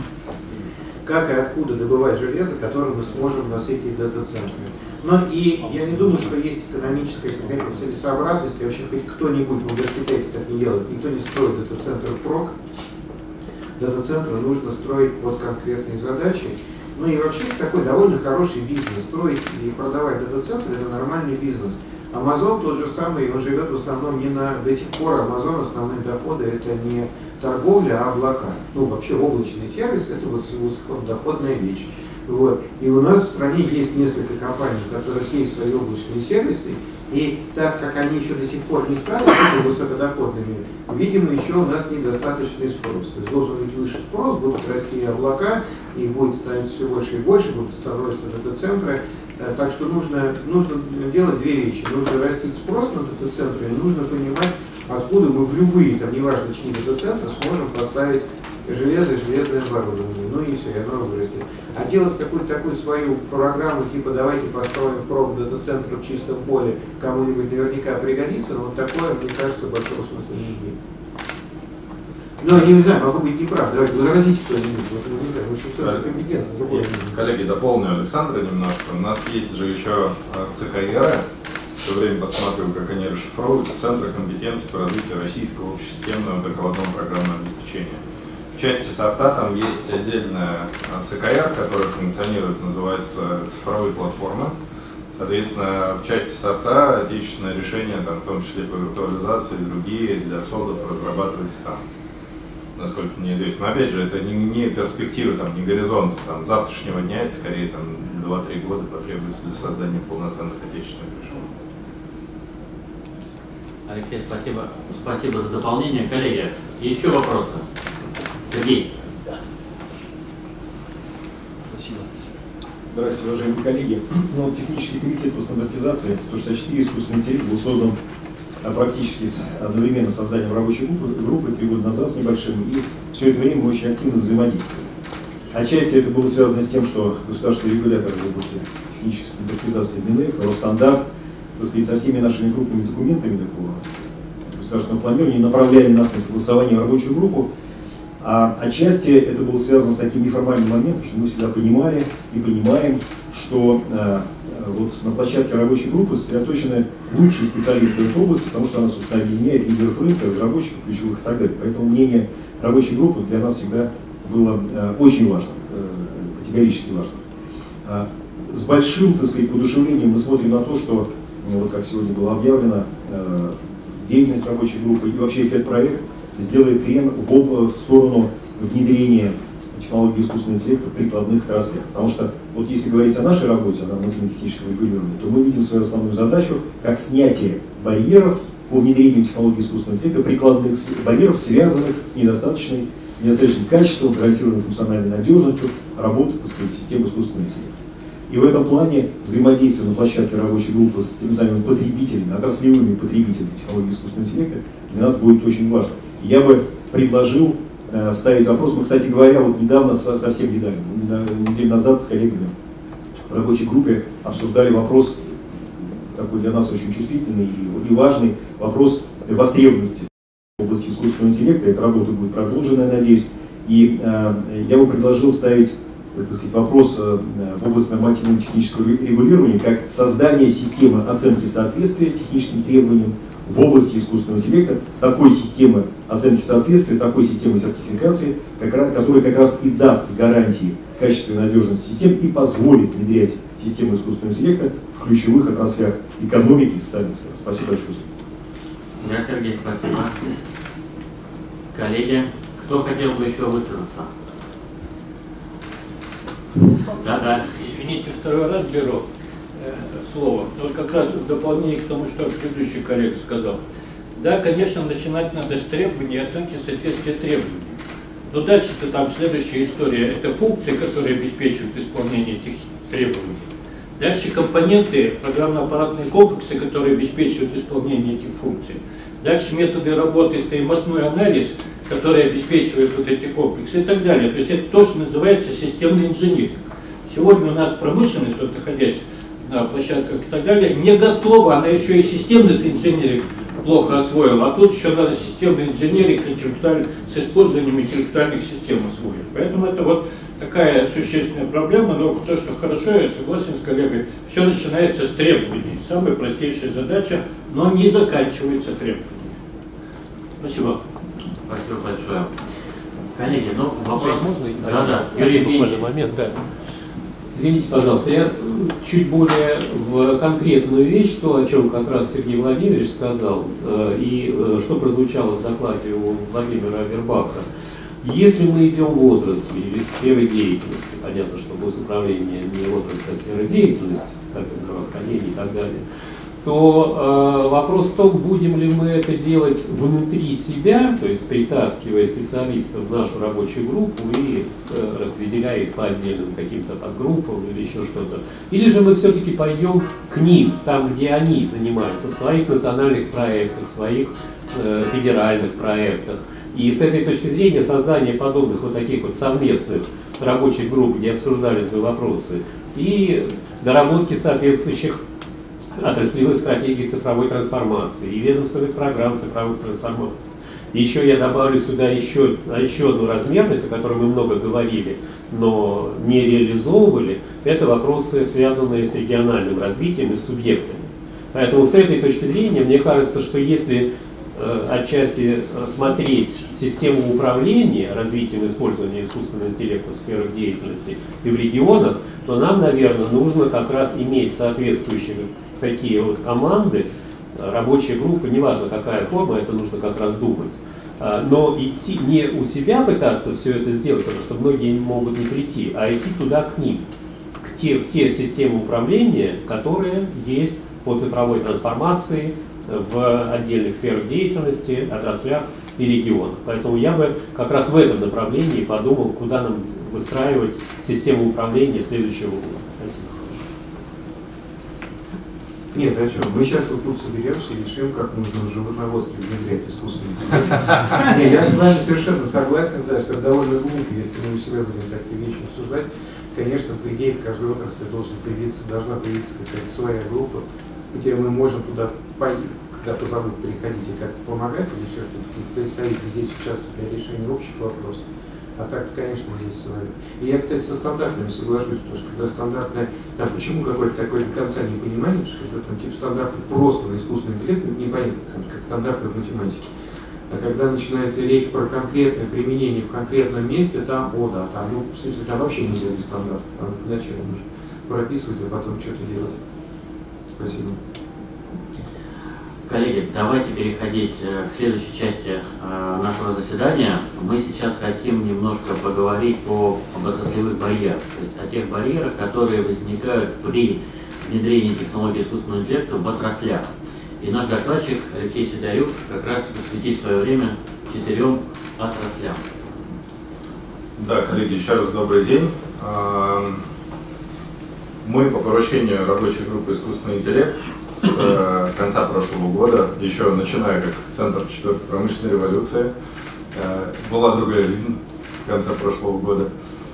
как и откуда добывать железо, которое мы сможем насытить дата-центрами. Но и я не думаю, что есть экономическая какая-то целесообразность, и вообще хоть кто-нибудь в университете так не делает, никто не строит дата-центр впрок. Дата-центры нужно строить под конкретные задачи. Ну и вообще такой довольно хороший бизнес. Строить и продавать дата-центры – это нормальный бизнес. Amazon тот же самый, он живет в основном не на… До сих пор Amazon основные доходы – это не торговля, а облака. Ну вообще облачный сервис – это вот высокодоходная вещь. Вот. И у нас в стране есть несколько компаний, у которых есть свои облачные сервисы, и так как они еще до сих пор не стали высокодоходными, видимо, еще у нас недостаточный спрос. То есть должен быть выше спрос, будут расти и облака, их будет становиться все больше и больше, будут становиться дата-центры. Так что нужно, нужно делать две вещи. Нужно растить спрос на дата-центры, и нужно понимать, откуда мы в любые, там, неважно чьи дата-центры, сможем поставить железо, железное оборудование, ну и все, ядро вырастет. А делать какую-то такую свою программу, типа давайте построим провод дата-центра в чистом поле, кому-нибудь наверняка пригодится, но вот такое, мне кажется, большого смысла не имеет. Ну, я не знаю, могу быть неправ, давайте возразите кто-нибудь, вот, не знаю, очень все компетенция. Коллеги, дополню Александра немножко. У нас есть же еще ЦКР, все время подсматриваю, как они расшифровываются, Центры компетенций по развитию российского общесистемного докладного программного обеспечения. В части софта там есть отдельная ЦКР, которая функционирует, называется цифровые платформы. Соответственно, в части софта отечественное решение, там, в том числе по виртуализации и другие для содов разрабатываются там, насколько мне известно. Но опять же, это не, не перспективы, там, не горизонт там, завтрашнего дня, это скорее там два-три года потребуется для создания полноценных отечественных решений. Алексей, спасибо. Спасибо за дополнение. Коллеги, еще вопросы? Сергей. Спасибо. Здравствуйте, уважаемые коллеги. Ну, технический комитет по стандартизации сто шестьдесят четыре искусственный интеллект был создан практически одновременно с созданием рабочей группы, группы три года назад с небольшим, и все это время мы очень активно взаимодействовали. Отчасти это было связано с тем, что государственный регулятор в области технической стандартизации МИНЭК, Росстандарт, так сказать, со всеми нашими группами документами по государственному планированию направляли нас на согласование в рабочую группу. А отчасти это было связано с таким неформальным моментом, что мы всегда понимали и понимаем, что э, вот на площадке рабочей группы сосредоточены лучшие специалисты в этой области, потому что она, собственно, объединяет лидеров рынка, разработчиков, ключевых и так далее. Поэтому мнение рабочей группы для нас всегда было э, очень важно, э, категорически важно. А с большим, так сказать, воодушевлением мы смотрим на то, что, э, вот как сегодня было объявлено, э, деятельность рабочей группы и вообще этот проект сделает крен в, в сторону внедрения технологий искусственного интеллекта в прикладных отраслях. Потому что, вот если говорить о нашей работе, о нормативно-техническом регулировании, то мы видим свою основную задачу как снятие барьеров по внедрению технологий искусственного интеллекта, прикладных барьеров, связанных с недостаточной, недостаточным качеством, гарантированной функциональной надежностью работы, так сказать, системы искусственного интеллекта. И в этом плане взаимодействие на площадке рабочей группы с теми самыми потребителями, отраслевыми потребителями технологий искусственного интеллекта для нас будет очень важно. Я бы предложил э, ставить вопрос, мы, кстати говоря, вот недавно, со, совсем недавно, неделю назад с коллегами в рабочей группе обсуждали вопрос, такой для нас очень чувствительный и, и важный, вопрос востребованности в области искусственного интеллекта. Эта работа будет продолжена, я надеюсь. И э, я бы предложил ставить, так сказать, вопрос э, в области нормативного технического регулирования как создание системы оценки соответствия техническим требованиям в области искусственного интеллекта, такой системы оценки соответствия, такой системы сертификации, как раз, которая как раз и даст гарантии качественной надежности систем и позволит внедрять систему искусственного интеллекта в ключевых отраслях экономики и социальной сферы. Спасибо большое. Да, Сергей, спасибо. Коллеги, кто хотел бы еще высказаться? Да, да. Извините, второй раз беру слово. Вот как раз в дополнение к тому, что предыдущий коллега сказал. Да, конечно, начинать надо с требований, оценки соответствия требований. Но дальше-то там следующая история. Это функции, которые обеспечивают исполнение этих требований. Дальше компоненты, программно-аппаратные комплексы, которые обеспечивают исполнение этих функций. Дальше методы работы, стоимостной анализ, который обеспечивает вот эти комплексы и так далее. То есть это то, что называется системный инжиниринг. Сегодня у нас промышленность, вот находясь на площадках и так далее, не готова, она еще и системный инженеринг плохо освоила, а тут еще надо системный инженеринг с использованием интеллектуальных систем освоить. Поэтому это вот такая существенная проблема, но то, что хорошо, я согласен с коллегой, все начинается с требований. Самая простейшая задача, но не заканчивается требованиями. Спасибо. Спасибо большое. Коллеги, ну вопрос... Можно? Да, да. Юрий Евгеньевич. Момент, да. Извините, пожалуйста, я чуть более в конкретную вещь, то, о чем как раз Сергей Владимирович сказал, и что прозвучало в докладе у Владимира Авербаха. Если мы идем в отрасли или в сферы деятельности, понятно, что госуправление не отрасль, а сфера деятельности, как и здравоохранение и так далее, то э, вопрос в том, будем ли мы это делать внутри себя, то есть притаскивая специалистов в нашу рабочую группу и э, распределяя их по отдельным каким-то подгруппам или еще что-то. Или же мы все-таки пойдем к ним, там, где они занимаются, в своих национальных проектах, в своих э, федеральных проектах, И с этой точки зрения создание подобных вот таких вот совместных рабочих групп, где обсуждались бы вопросы, и доработки соответствующих отраслевых стратегий цифровой трансформации, и ведомственных программ цифровой трансформации. И еще я добавлю сюда еще, еще одну размерность, о которой мы много говорили, но не реализовывали, это вопросы, связанные с региональным развитием и с субъектами. Поэтому с этой точки зрения, мне кажется, что если э, отчасти смотреть систему управления развитием и использованием искусственного интеллекта в сферах деятельности и в регионах, то нам, наверное, нужно как раз иметь соответствующие такие вот команды, рабочие группы, неважно какая форма, это нужно как раз думать. Но идти не у себя пытаться все это сделать, потому что многие могут не прийти, а идти туда к ним, к те, в те системы управления, которые есть по цифровой трансформации в отдельных сферах деятельности, отраслях и регионах. Поэтому я бы как раз в этом направлении подумал, куда нам выстраивать систему управления следующего года. Спасибо. Нет, а что, мы сейчас вот тут соберемся и решим, как нужно в животноводстве внедрять искусственный интеллект. Нет, я с вами совершенно согласен, да, что это довольно глупо, если мы у себя будем такие вещи обсуждать. Конечно, по идее, в каждой отрасли должен появиться, должна появиться какая-то своя группа, где мы можем туда поехать, когда позовут приходить и как-то помогать, или еще что-то, представители здесь участвуют для решения общих вопросов. А так, конечно, здесь свои. И я, кстати, со стандартами соглашусь, потому что когда стандартная, там, почему какое-то такое до конца непонимание, что это тип стандарта просто на искусственный интеллект, непонятно, как стандарты в математике. А когда начинается речь про конкретное применение в конкретном месте, там, о да, там, ну, в смысле, там вообще нельзя без стандарта, там вначале нужно прописывать, а потом что-то делать. Спасибо. Коллеги, давайте переходить к следующей части нашего заседания. Мы сейчас хотим немножко поговорить о, об отраслевых барьерах, то есть о тех барьерах, которые возникают при внедрении технологий искусственного интеллекта в отраслях. И наш докладчик Алексей Сидорюк как раз посвятит свое время четырем отраслям. Да, коллеги, еще раз добрый день. Мы по поручению рабочей группы «Искусственный интеллект» с конца прошлого года, еще начиная как Центр четвертой промышленной революции, была другая жизнь в конце прошлого года,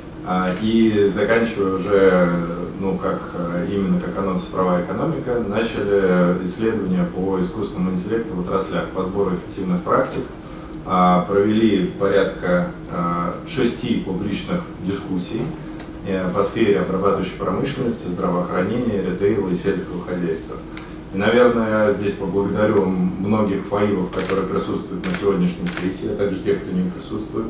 и заканчивая уже, ну, как именно как оно цифровая экономика, начали исследования по искусственному интеллекту в отраслях по сбору эффективных практик, провели порядка шести публичных дискуссий по сфере обрабатывающей промышленности, здравоохранения, ритейла и сельского хозяйства. И, наверное, здесь поблагодарю многих ФАИВов, которые присутствуют на сегодняшней сессии, а также тех, кто не присутствует.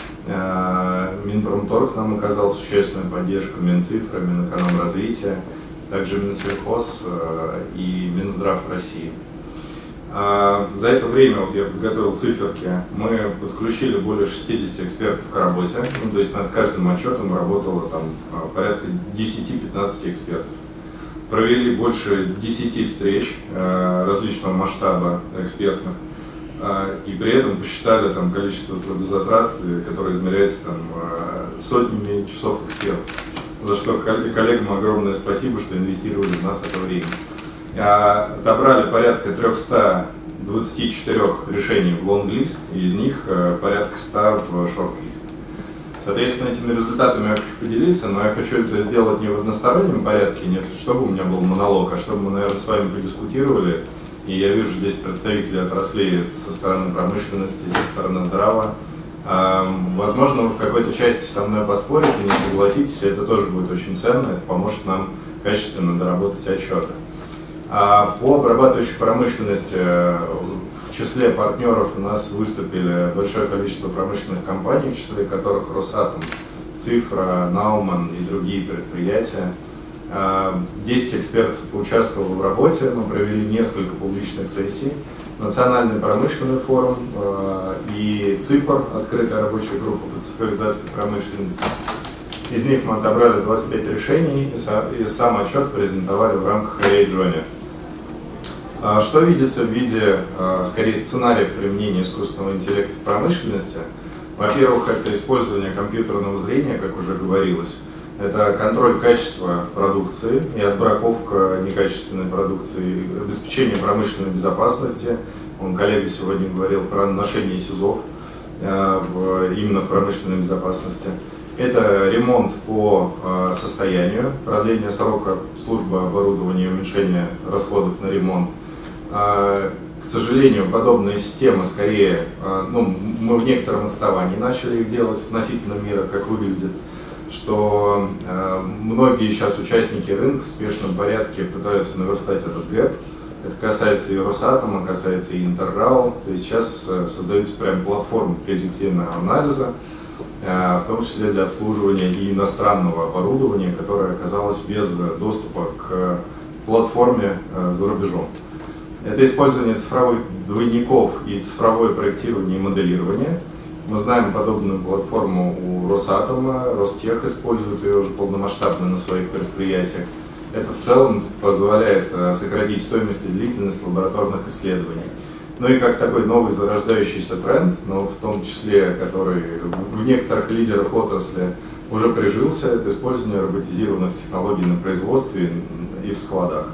Минпромторг нам оказал существенную поддержку, Минцифра, Минэкономразвития, также Минсельхоз и Минздрав России. За это время, вот я подготовил циферки, мы подключили более шестидесяти экспертов к работе, ну, то есть над каждым отчетом работало там порядка десяти-пятнадцати экспертов. Провели больше десяти встреч э, различного масштаба экспертных, э, и при этом посчитали там количество трудозатрат, которое измеряется там э, сотнями часов экспертов, за что коллегам огромное спасибо, что инвестировали в нас это время. Э, отобрали порядка трёхсот двадцати четырёх решений в лонг-лист, из них э, порядка ста в шорт-лист. Соответственно, этими результатами я хочу поделиться, но я хочу это сделать не в одностороннем порядке, не чтобы у меня был монолог, а чтобы мы, наверное, с вами подискутировали. И я вижу здесь представителей отраслей со стороны промышленности, со стороны здрава. Возможно, вы в какой-то части со мной поспорите, не согласитесь, и это тоже будет очень ценно, это поможет нам качественно доработать отчеты. По обрабатывающей промышленности в числе партнеров у нас выступили большое количество промышленных компаний, в числе которых Росатом, Цифра, Науман и другие предприятия. десять экспертов поучаствовало в работе, мы провели несколько публичных сессий. Национальный промышленный форум и ЦИПР, открытая рабочая группа по цифровизации промышленности. Из них мы отобрали двадцать пять решений и сам отчет презентовали в рамках Рейджоне. Что видится в виде, скорее, сценариев применения искусственного интеллекта в промышленности? Во-первых, это использование компьютерного зрения, как уже говорилось. Это контроль качества продукции и отбраковка некачественной продукции, обеспечение промышленной безопасности. Он, коллега сегодня говорил про ношение СИЗОВ. в, именно в промышленной безопасности. Это ремонт по состоянию, продление срока службы оборудования и уменьшение расходов на ремонт. К сожалению, подобные системы скорее, ну, мы в некотором отставании начали их делать относительно мира, как выглядит, что многие сейчас участники рынка в спешном порядке пытаются наверстать этот гэп. Это касается и Росатома, касается и Интеррау. То есть сейчас создаются прям платформы предиктивного анализа, в том числе для обслуживания и иностранного оборудования, которое оказалось без доступа к платформе за рубежом. Это использование цифровых двойников и цифровое проектирование и моделирование. Мы знаем подобную платформу у Росатома, Ростех использует ее уже полномасштабно на своих предприятиях. Это в целом позволяет сократить стоимость и длительность лабораторных исследований. Ну и как такой новый зарождающийся тренд, но в том числе, который в некоторых лидерах отрасли уже прижился, это использование роботизированных технологий на производстве и в складах.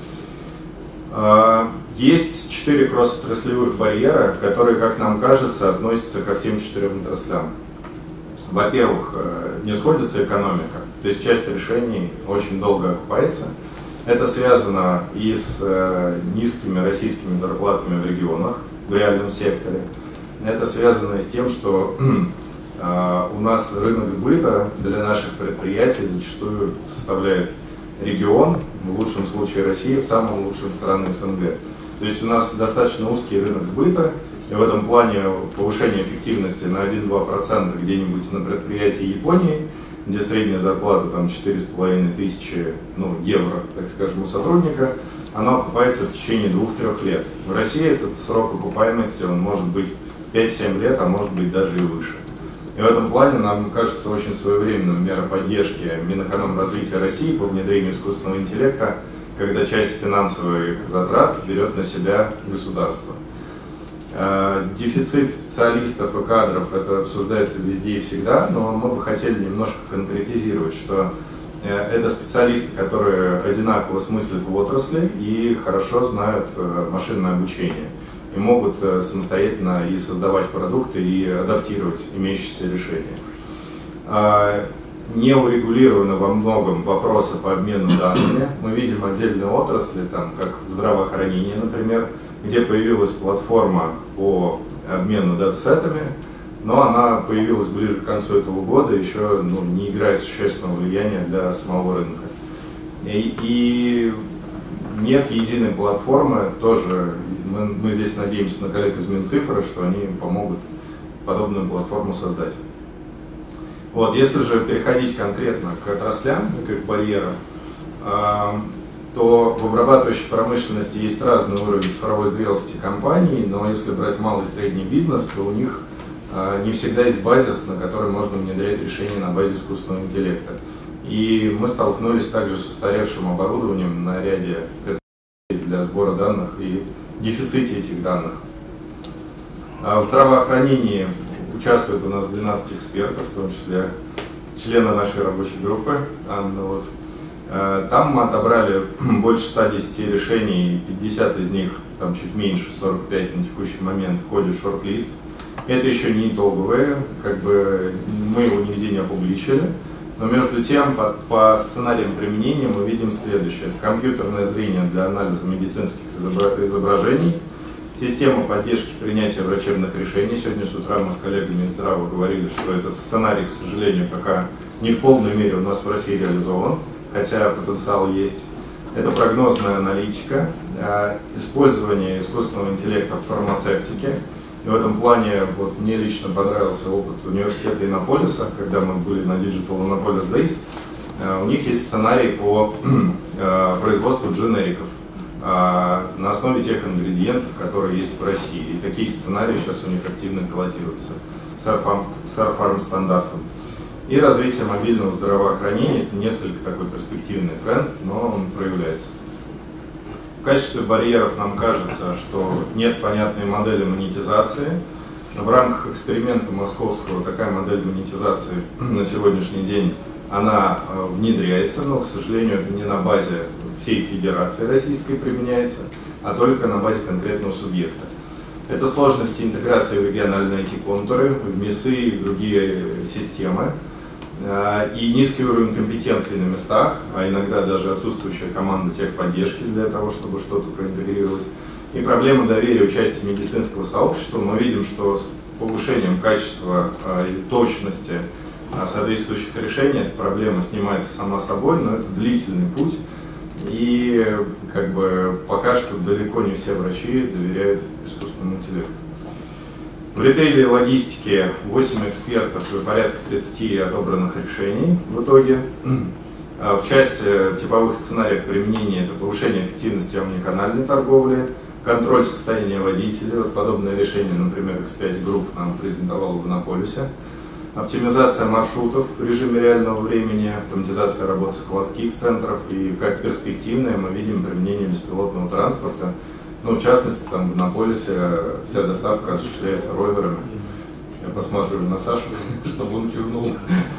Есть четыре кросс-отраслевых барьера, которые, как нам кажется, относятся ко всем четырем отраслям. Во-первых, не сходится экономика, то есть часть решений очень долго окупается. Это связано и с низкими российскими зарплатами в регионах, в реальном секторе. Это связано и с тем, что у нас рынок сбыта для наших предприятий зачастую составляет регион, в лучшем случае Россия, в самом лучшем страны СНГ. То есть у нас достаточно узкий рынок сбыта, и в этом плане повышение эффективности на один-два процента где-нибудь на предприятии Японии, где средняя зарплата там четыре с половиной тысячи ну, евро, так скажем, у сотрудника, она окупается в течение двух-трех лет. В России этот срок окупаемости он может быть пять-семь лет, а может быть даже и выше. И в этом плане нам кажется очень своевременным мера поддержки Минэкономразвития России по внедрению искусственного интеллекта, когда часть финансовых затрат берет на себя государство. Дефицит специалистов и кадров, это обсуждается везде и всегда, но мы бы хотели немножко конкретизировать, что это специалисты, которые одинаково смыслят в отрасли и хорошо знают машинное обучение, и могут самостоятельно и создавать продукты, и адаптировать имеющиеся решения. Не урегулированы во многом вопросы по обмену данными. Мы видим отдельные отрасли, там, как здравоохранение, например, где появилась платформа по обмену датасетами, но она появилась ближе к концу этого года, еще ну, не играет существенного влияния для самого рынка. И, и нет единой платформы, тоже мы, мы здесь надеемся на коллег из Минцифры, что они помогут подобную платформу создать. Вот, если же переходить конкретно к отраслям и к их барьерам, э, то в обрабатывающей промышленности есть разный уровень цифровой зрелости компаний, но если брать малый и средний бизнес, то у них э, не всегда есть базис, на который можно внедрять решения на базе искусственного интеллекта. И мы столкнулись также с устаревшим оборудованием на ряде предприятий для сбора данных и дефиците этих данных. А в здравоохранении участвует у нас двенадцать экспертов, в том числе члены нашей рабочей группы. Анна, вот. Там мы отобрали больше ста десяти решений, пятьдесят из них, там чуть меньше, сорок пять на текущий момент, входит в шорт-лист. Это еще не итоговые, как бы мы его нигде не опубличили, но между тем по, по сценариям применения мы видим следующее. Это компьютерное зрение для анализа медицинских изображений, система поддержки принятия врачебных решений. Сегодня с утра мы с коллегами из Здрава говорили, что этот сценарий, к сожалению, пока не в полной мере у нас в России реализован, хотя потенциал есть. Это прогнозная аналитика, использование искусственного интеллекта в фармацевтике. И в этом плане вот, мне лично понравился опыт университета Иннополиса, когда мы были на Digital Innopolis Days. У них есть сценарий по производству дженериков на основе тех ингредиентов, которые есть в России. И такие сценарии сейчас у них активно пилотируются с Airfarm стандартом. И развитие мобильного здравоохранения – это несколько такой перспективный тренд, но он проявляется. В качестве барьеров нам кажется, что нет понятной модели монетизации. В рамках эксперимента московского такая модель монетизации на сегодняшний день она внедряется, но, к сожалению, это не на базе всей Федерации Российской применяется, а только на базе конкретного субъекта. Это сложности интеграции в региональные ай ти-контуры, в МИСы и в другие системы. И низкий уровень компетенции на местах, а иногда даже отсутствующая команда техподдержки для того, чтобы что-то проинтегрировать. И проблема доверия участия медицинского сообщества. Мы видим, что с повышением качества и точности соответствующих решений эта проблема снимается сама собой, но это длительный путь. И как бы пока что далеко не все врачи доверяют искусственному интеллекту. В ритейле и логистике восемь экспертов и порядка тридцати отобранных решений в итоге. В части типовых сценариев применения это повышение эффективности омниканальной торговли, контроль состояния водителей. Вот подобное решение, например, икс пять Group нам презентовал в Иннополисе. Оптимизация маршрутов в режиме реального времени, автоматизация работы складских центров и как перспективное мы видим применение беспилотного транспорта. Ну, в частности, там в Иннополисе вся доставка осуществляется роверами. Я посматриваю на Сашу, чтобы он кивнул.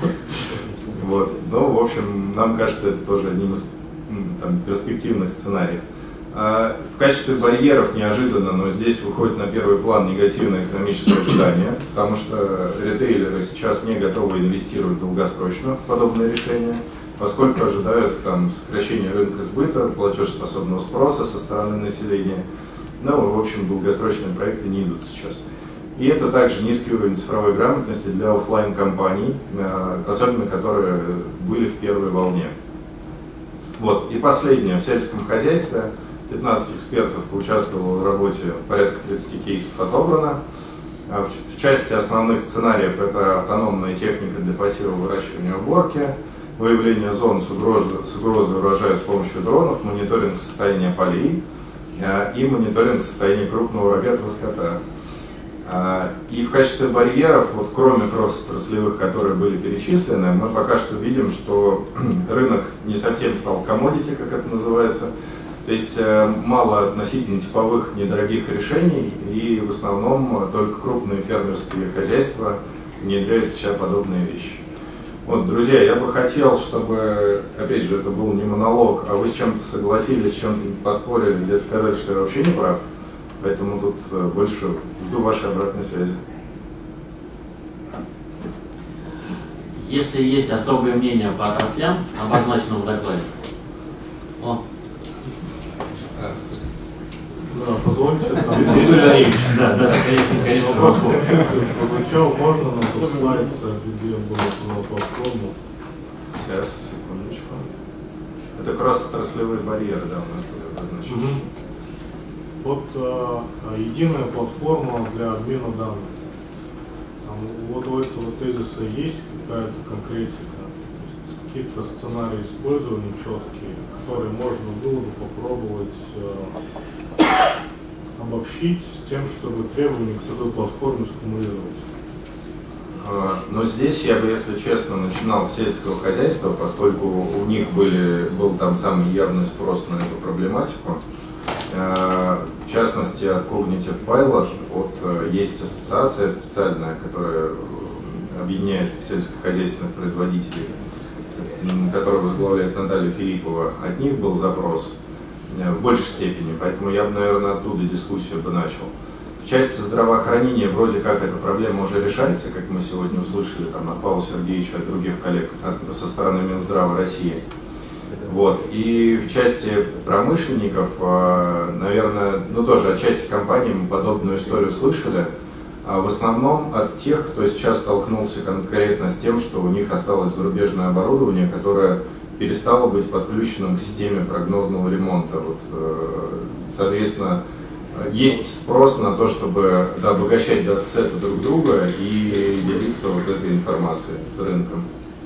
Вот. Ну, в общем, нам кажется, это тоже одним из там, перспективных сценариев. А в качестве барьеров неожиданно, но здесь выходит на первый план негативное экономическое ожидание, потому что ритейлеры сейчас не готовы инвестировать долгосрочно в подобные решения, поскольку ожидают там, сокращения рынка сбыта, платежеспособного спроса со стороны населения. Ну, в общем, долгосрочные проекты не идут сейчас. И это также низкий уровень цифровой грамотности для офлайн-компаний, особенно которые были в первой волне. Вот. И последнее, в сельском хозяйстве пятнадцать экспертов поучаствовало в работе, порядка тридцати кейсов отобрано. В, в части основных сценариев это автономная техника для пассивного выращивания и уборки, выявление зон с угрозой, с угрозой урожая с помощью дронов, мониторинг состояния полей и мониторинг состояния крупного рогатого скота. И в качестве барьеров, вот, кроме кросс-отраслевых, которые были перечислены, мы пока что видим, что рынок не совсем стал commodity, как это называется. То есть мало относительно типовых недорогих решений, и в основном только крупные фермерские хозяйства внедряют в себя подобные вещи. Вот, друзья, я бы хотел, чтобы, опять же, это был не монолог, а вы с чем-то согласились, с чем-то поспорили, где-то сказали, что я вообще не прав. Поэтому тут больше жду вашей обратной связи. Если есть особое мнение по отраслям, обозначено в докладе. О. Да, позвольте. Да, да, конечно, вопрос прозвучал, можно нам послать, где было платформу? Сейчас, секундочку. Это кросс-отраслевые барьеры, да, у нас были обозначены. Вот э, единая платформа для обмена данными. Там, вот у этого тезиса есть какая-то конкретика, какие-то сценарии использования четкие, которые можно было бы попробовать э, обобщить с тем, чтобы требования к такой платформе сформулировать. Но здесь я бы, если честно, начинал с сельского хозяйства, поскольку у них были, был там самый явный спрос на эту проблематику. В частности, от Cognitive Pilot, вот, есть ассоциация специальная, которая объединяет сельскохозяйственных производителей, которую возглавляет Наталья Филиппова. От них был запрос в большей степени, поэтому я бы, наверное, оттуда дискуссию бы начал. В части здравоохранения вроде как эта проблема уже решается, как мы сегодня услышали там, от Павла Сергеевича, от других коллег от, со стороны Минздрава России. Вот. И в части промышленников, наверное, ну тоже от части компаний мы подобную историю слышали. В основном от тех, кто сейчас столкнулся конкретно с тем, что у них осталось зарубежное оборудование, которое перестало быть подключенным к системе прогнозного ремонта. Вот, соответственно, есть спрос на то, чтобы да, обогащать датасеты друг друга и делиться вот этой информацией с рынком.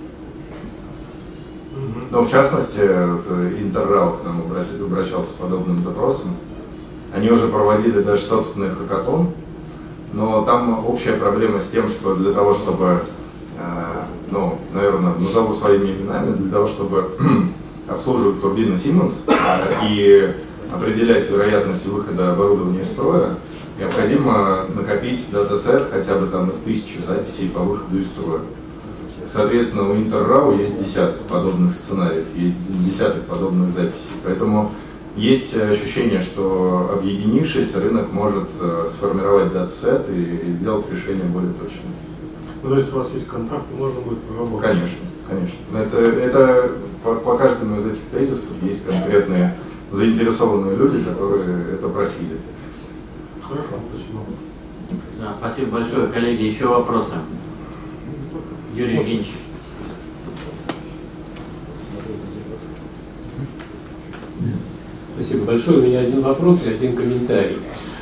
Но в частности, Интеррау к нам обращался с подобным запросом. Они уже проводили даже собственный хакатон, но там общая проблема с тем, что для того, чтобы, ну, наверное, назову своими именами, для того, чтобы обслуживать турбины Siemens и определять вероятность выхода оборудования из строя, необходимо накопить датасет хотя бы там из тысячи записей по выходу из строя. Соответственно, у Интеррау есть десяток подобных сценариев, есть десяток подобных записей. Поэтому есть ощущение, что объединившись, рынок может сформировать датасет и, и сделать решение более точным. Ну, то есть у вас есть контракт, и можно будет проработать? Конечно, конечно. Это, это по, по каждому из этих тезисов есть конкретные заинтересованные люди, которые это просили. Хорошо, спасибо. Да, спасибо большое, коллеги. Еще вопросы? Юрий Евгеньевич. Спасибо большое. У меня один вопрос и один комментарий.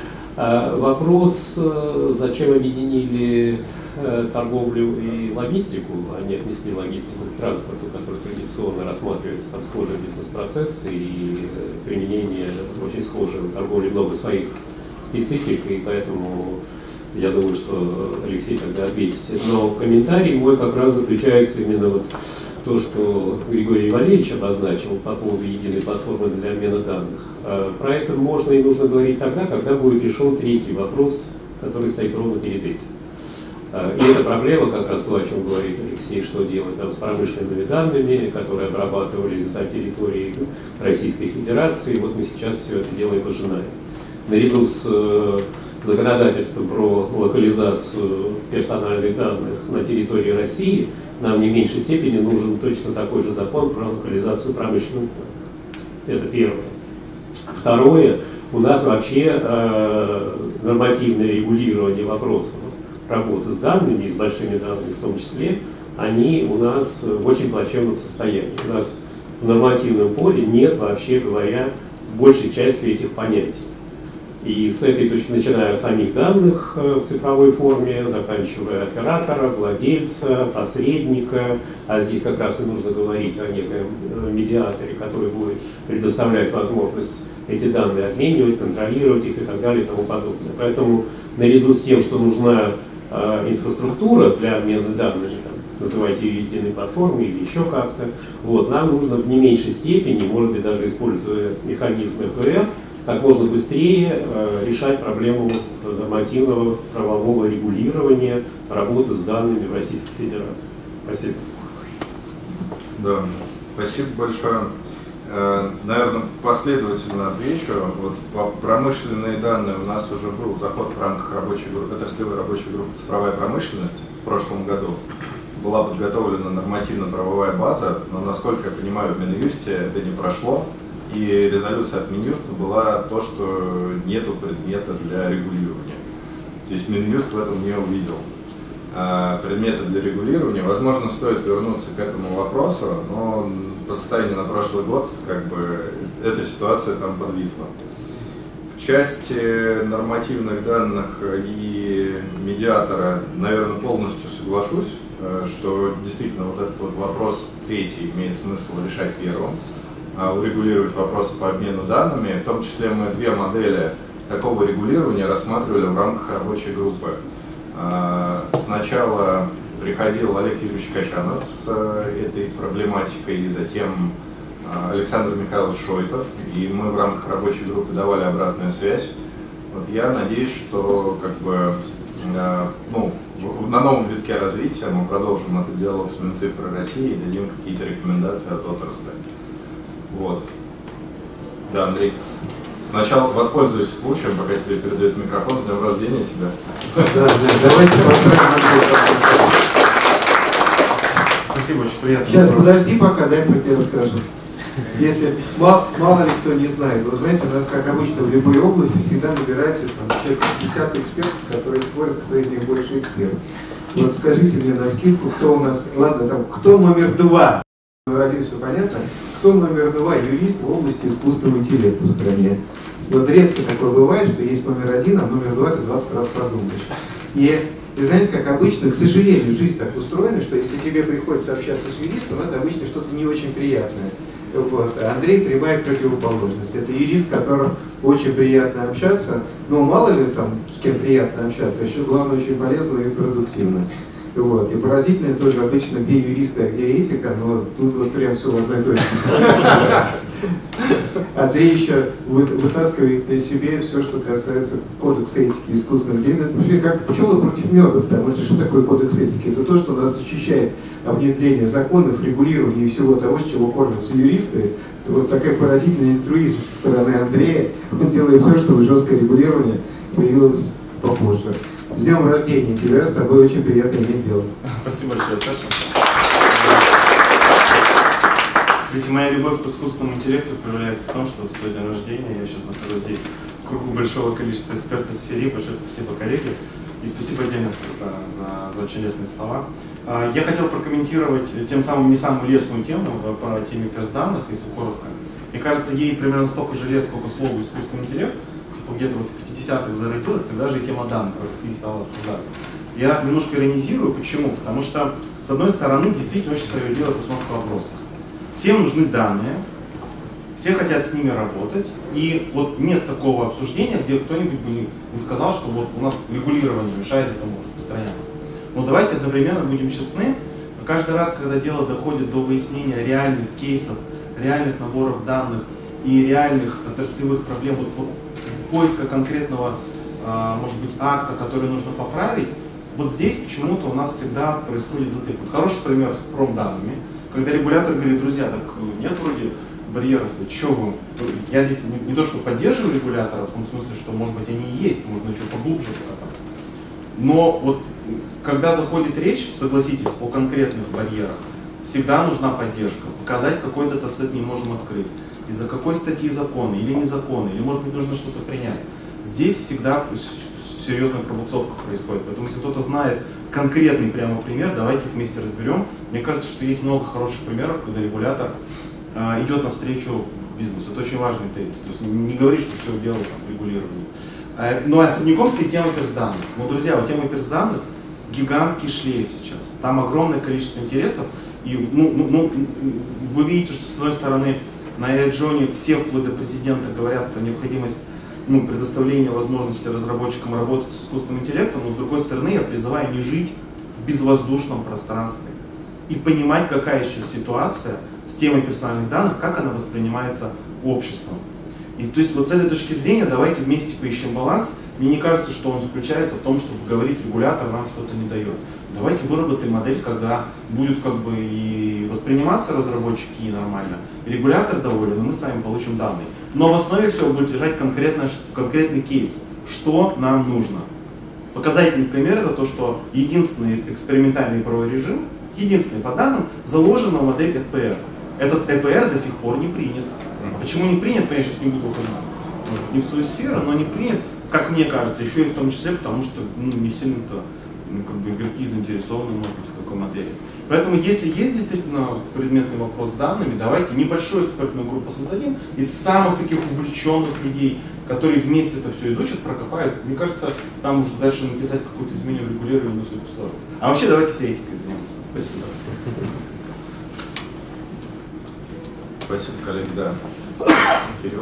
А, вопрос, зачем объединили торговлю и логистику, а не отнесли логистику к транспорту, который традиционно рассматривается там схожий бизнес-процесс и применение очень схожего. В торговле много своих специфик, и поэтому я думаю, что Алексей тогда ответите. Но комментарий мой как раз заключается именно вот то, что Григорий Валерьевич обозначил по поводу единой платформы для обмена данных. Про это можно и нужно говорить тогда, когда будет решен третий вопрос, который стоит ровно перед этим. И эта проблема, как раз то, о чем говорит Алексей, что делать там с промышленными данными, которые обрабатывались за территорией Российской Федерации. Вот мы сейчас все это дело и пожинаем. Наряду с законодательством про локализацию персональных данных на территории России, нам в не меньшей степени нужен точно такой же закон про локализацию промышленных данных. Это первое. Второе, у нас вообще э, нормативное регулирование вопросов работы с данными, и с большими данными в том числе, они у нас в очень плачевном состоянии. У нас в нормативном поле нет, вообще говоря, большей части этих понятий. И с этой точки, начиная от самих данных в цифровой форме, заканчивая оператора, владельца, посредника, а здесь как раз и нужно говорить о неком медиаторе, который будет предоставлять возможность эти данные обменивать, контролировать их и так далее и тому подобное. Поэтому наряду с тем, что нужна э, инфраструктура для обмена данными, там, называйте ее единой платформой или еще как-то, вот, нам нужно в не меньшей степени, может быть даже используя механизмы эф эр, как можно быстрее э, решать проблему нормативного правового регулирования работы с данными в Российской Федерации. Спасибо. Да, спасибо большое. Э, наверное, последовательно отвечу. Вот промышленные данные у нас уже был заход в рамках рабочей группы, отраслевой рабочей группы «Цифровая промышленность» в прошлом году. Была подготовлена нормативно-правовая база, но, насколько я понимаю, в Минюсте это не прошло. И резолюция от Минюста была то, что нету предмета для регулирования. То есть Минюст в этом не увидел а, предмета для регулирования. Возможно, стоит вернуться к этому вопросу, но по состоянию на прошлый год как бы эта ситуация там подвисла. В части нормативных данных и медиатора, наверное, полностью соглашусь, что действительно вот этот вот вопрос третий имеет смысл решать первым. Урегулировать вопросы по обмену данными. В том числе мы две модели такого регулирования рассматривали в рамках рабочей группы. Сначала приходил Олег Юрьевич Качанов с этой проблематикой, и затем Александр Михайлович Шойтов, и мы в рамках рабочей группы давали обратную связь. Вот я надеюсь, что как бы, ну, на новом витке развития мы продолжим этот диалог с Минцифрой России и дадим какие-то рекомендации от отрасли. Вот. Да, Андрей. Сначала воспользуюсь случаем, пока тебе передают микрофон. С днем рождения тебя. Да, да, давайте Спасибо, очень приятно. Сейчас подожди пока, дай про тебя расскажу. Если мало, мало ли кто не знает, вот знаете, у нас, как обычно, в любой области всегда набирается там человек пятьдесят экспертов, которые спорят, кто из них больше эксперт. Вот скажите мне на скидку, кто у нас, ладно, там, кто номер два? Родили, все понятно. Кто номер два юрист в области искусственного интеллекта в стране? Вот редко такое бывает, что есть номер один, а номер два ты двадцать раз подумаешь. И, и знаете, как обычно, к сожалению, жизнь так устроена, что если тебе приходится общаться с юристом, это обычно что-то не очень приятное. Вот. А Андрей прямая противоположность. Это юрист, с которым очень приятно общаться, но мало ли там с кем приятно общаться, еще главное очень полезно и продуктивно. Вот. И поразительно тоже обычно, где юристы, а где этика, но тут вот прям все в одной точке. А ты еще вытаскивает на себе все, что касается кодекса этики искусственного интеллекта. Это вообще как пчелы против меда, потому что что такое кодекс этики? Это то, что нас защищает от внедрения законов, регулирования и всего того, с чего кормятся юристы, Вот такой поразительный альтруизм со стороны Андрея. Он делает все, чтобы жесткое регулирование появилось попозже. С днем рождения тебя, с тобой очень приятно иметь дело. Спасибо большое, Саша. Ведь моя любовь к искусственному интеллекту проявляется в том, что в свой день рождения я сейчас нахожусь здесь в кругу большого количества экспертов в сфере. Большое спасибо, коллеги. И спасибо отдельно за, за, за очень лестные слова. Я хотел прокомментировать тем самым не самую лестную тему по теме перс-данных, если коротко. Мне кажется, ей примерно столько же лет, сколько слово искусственный интеллект. Где-то вот в пятидесятых зародилась, когда же и тема данных стала обсуждаться. Я немножко иронизирую. Почему? Потому что, с одной стороны, действительно очень справедливая постановка вопроса. Всем нужны данные, все хотят с ними работать, и вот нет такого обсуждения, где кто-нибудь бы не сказал, что вот у нас регулирование мешает этому распространяться. Но давайте одновременно будем честны, каждый раз, когда дело доходит до выяснения реальных кейсов, реальных наборов данных и реальных отраслевых проблем, вот, вот, поиска конкретного, может быть, акта, который нужно поправить, вот здесь почему-то у нас всегда происходит затык. Вот хороший пример с промданными, когда регулятор говорит: друзья, так нет вроде барьеров, да что вы? Я здесь не, не то, что поддерживаю регуляторов, в том смысле, что, может быть, они и есть, можно еще поглубже покопать. Но вот когда заходит речь, согласитесь, о конкретных барьерах, всегда нужна поддержка. Показать, какой датасет не можем открыть, из-за какой статьи закона или незакона, или, может быть, нужно что-то принять. Здесь всегда серьезная пробуксовка происходит. Поэтому, если кто-то знает конкретный прямо пример, давайте их вместе разберем. Мне кажется, что есть много хороших примеров, когда регулятор э, идет навстречу бизнесу. Это очень важный тезис. То есть не говорит, что все дело там, в регулировании. Э, ну а особняком стоит тема перс-данных. Но, друзья, вот тема перс-данных гигантский шлейф сейчас. Там огромное количество интересов. И ну, ну, ну, вы видите, что с одной стороны на эй ай джоне все, вплоть до президента, говорят про необходимость ну, предоставления возможности разработчикам работать с искусственным интеллектом, но с другой стороны я призываю не жить в безвоздушном пространстве и понимать, какая сейчас ситуация с темой персональных данных, как она воспринимается обществом. И то есть вот с этой точки зрения давайте вместе поищем баланс. Мне не кажется, что он заключается в том, чтобы говорить, регулятор нам что-то не дает. Давайте выработаем модель, когда будет как бы и восприниматься разработчики нормально, и регулятор доволен, и мы с вами получим данные. Но в основе всего будет лежать конкретно, конкретный кейс, что нам нужно. Показательный пример это то, что единственный экспериментальный правовой режим, единственный по данным, заложена в модель эй пи эр. Этот эй пи эр до сих пор не принят. Почему не принят, то я сейчас не буду уходить не в свою сферу, но не принят, как мне кажется, еще и в том числе, потому что ну, не сильно-то ну, как бы игроки заинтересованы, может быть, в такой модели. Поэтому, если есть действительно предметный вопрос с данными, давайте небольшую экспертную группу создадим из самых таких увлеченных людей, которые вместе это все изучат, прокопают. Мне кажется, там уже дальше написать какое-то изменение в регулировании не супер сложно. А вообще давайте все этикой заниматься. Спасибо. Спасибо, коллеги, да. Кирилл.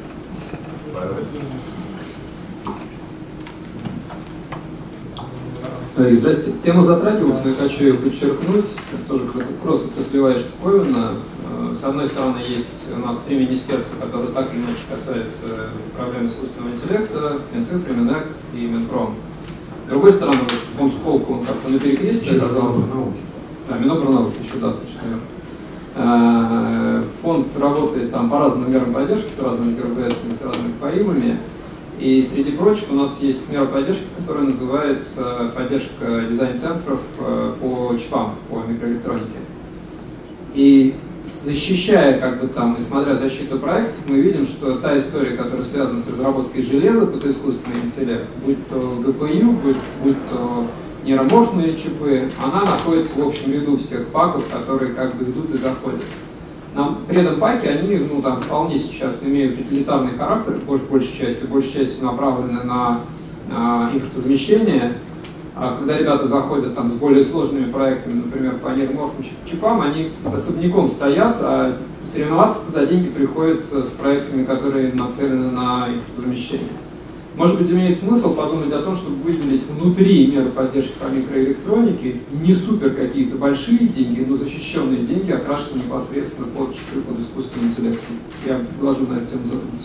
Здравствуйте. Тема затрагивается, но я хочу ее подчеркнуть. Это тоже какая-то кросс-отраслевая штуковина. С одной стороны, есть у нас три министерства, которые так или иначе касаются проблем искусственного интеллекта: Минцифры, Минэк и Минпром. С другой стороны, он сколку, он как-то на перекрестии оказался. Да, Минобрнауки еще, да, совершенно верно. Фонд работает там по разным мерам поддержки, с разными ГРБСами, с разными поимами. И среди прочих у нас есть мера поддержки, которая называется поддержка дизайн-центров по чипам, по микроэлектронике. И защищая, как бы там, несмотря на защиту проектов, мы видим, что та история, которая связана с разработкой железа под искусственный интеллект, будь то джи пи ю, будь, будь то нейроморфные чипы, она находится в общем ряду всех паков, которые как бы идут и заходят. Нам, при этом паки, они ну, там, вполне сейчас имеют утилитарный характер, больш, большей частью, большей частью направлены на, на импортозамещение. А когда ребята заходят там, с более сложными проектами, например, по нейроморфным чипам, они особняком стоят, а соревноваться за деньги приходится с проектами, которые нацелены на импортозамещение. Может быть, имеет смысл подумать о том, чтобы выделить внутри меры поддержки по микроэлектронике не супер какие-то большие деньги, но защищенные деньги, окрашенные непосредственно под чипы, под искусственный интеллект. Я предложу на эту тему задуматься.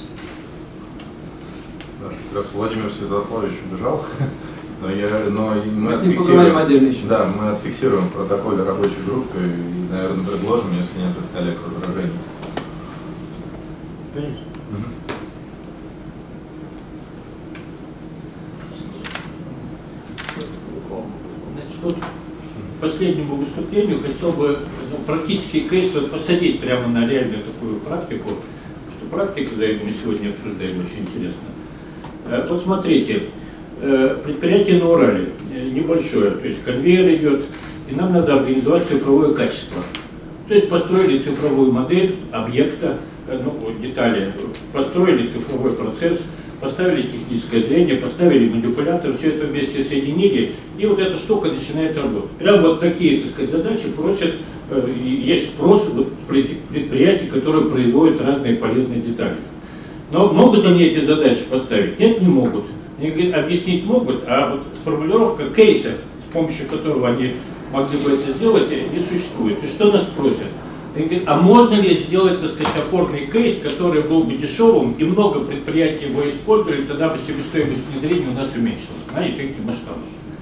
Да, как раз Владимир Святославович убежал, но, я, но мы, мы с ним поговорим отдельно еще. Да, мы отфиксируем в протоколе рабочей группы и, наверное, предложим, если нет от коллег возражений. Конечно. Значит, вот к последнему выступлению хотел бы ну, практический кейс вот посадить прямо на реальную такую практику, что практика, за это мы сегодня обсуждаем, очень интересно. Вот смотрите, предприятие на Урале небольшое, то есть конвейер идет, и нам надо организовать цифровое качество. То есть построили цифровую модель объекта, ну, детали, построили цифровой процесс, поставили техническое зрение, поставили манипулятор, все это вместе соединили, и вот эта штука начинает работать. Прям вот такие, так сказать, задачи просят, есть спрос вот предприятий, которые производят разные полезные детали. Но могут они эти задачи поставить? Нет, не могут. Они говорят, объяснить могут, а вот формулировка кейса, с помощью которого они могли бы это сделать, не существует. И что нас просят? Они говорят, а можно ли сделать, так сказать, опорный кейс, который был бы дешевым, и много предприятий его использовали, тогда бы себестоимость внедрения у нас уменьшилась на эффекте масштаба.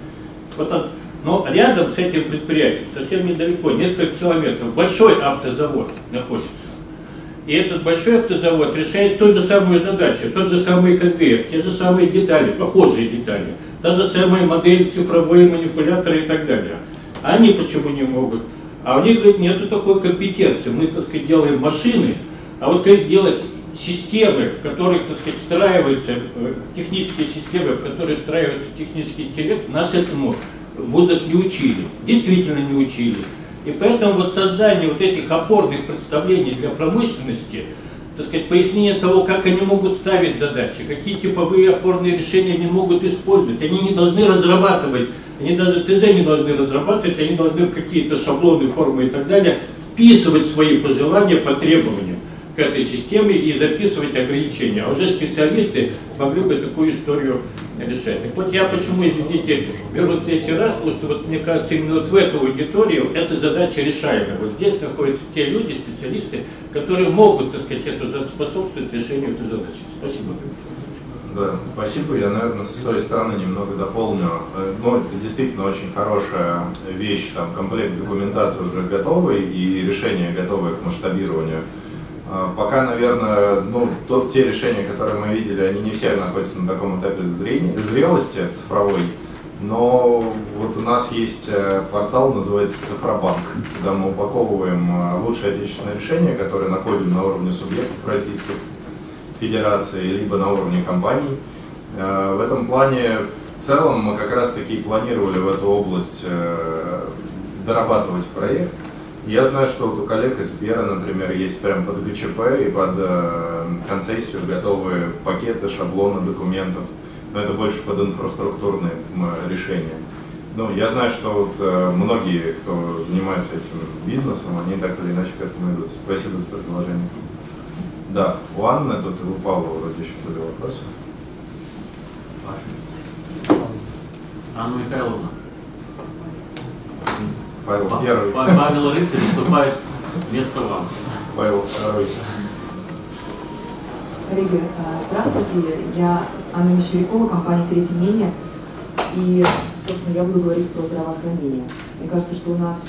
Вот, но рядом с этим предприятием, совсем недалеко, несколько километров, большой автозавод находится. И этот большой автозавод решает ту же самую задачу, тот же самый конвейер, те же самые детали, похожие детали, та же самая модель, цифровые манипуляторы и так далее. А они почему не могут? А у них, говорит, нету такой компетенции. Мы, так сказать, делаем машины, а вот как делать системы, в которых, так сказать, встраиваются, технические системы, в которые встраивается технический интеллект, нас этому в вузах не учили. Действительно не учили. И поэтому вот создание вот этих опорных представлений для промышленности, так сказать, пояснение того, как они могут ставить задачи, какие типовые опорные решения они могут использовать. Они не должны разрабатывать, они даже ТЗ не должны разрабатывать, они должны в какие-то шаблоны, формы и так далее вписывать свои пожелания по требованиям к этой системе и записывать ограничения. А уже специалисты могли бы такую историю решать. Так вот я почему, извините, беру третий раз, потому что вот мне кажется, именно вот в эту аудиторию эта задача решаемая. Вот здесь находятся те люди, специалисты, которые могут, так сказать, эту, способствовать решению этой задачи. Спасибо. Да, спасибо. Я, наверное, со своей стороны немного дополню. Ну, это действительно очень хорошая вещь, там комплект документации уже готовый и решение готовое к масштабированию. Пока, наверное, ну, то, те решения, которые мы видели, они не все находятся на таком этапе зрения, зрелости цифровой, но вот у нас есть портал, называется Цифробанк, куда мы упаковываем лучшие отечественные решения, которые находим на уровне субъектов российских федераций, либо на уровне компаний. В этом плане, в целом, мы как раз-таки планировали в эту область дорабатывать проект. Я знаю, что вот у коллег из Сбера, например, есть прям под ГЧП и под э, концессию готовые пакеты, шаблоны документов, но это больше под инфраструктурные э, решения. Ну, я знаю, что вот, э, многие, кто занимается этим бизнесом, они так или иначе к этому идут. Спасибо за предложение. Да, у Анны тут и у Павла вроде еще были вопросы. Анна Михайловна. Павел Первый. Павел Рыцарь выступает вместо вам. Павел Второй. Коллеги, здравствуйте. Я Анна Мещерякова, компания «Третье мнение». И, собственно, я буду говорить про здравоохранение. Мне кажется, что у нас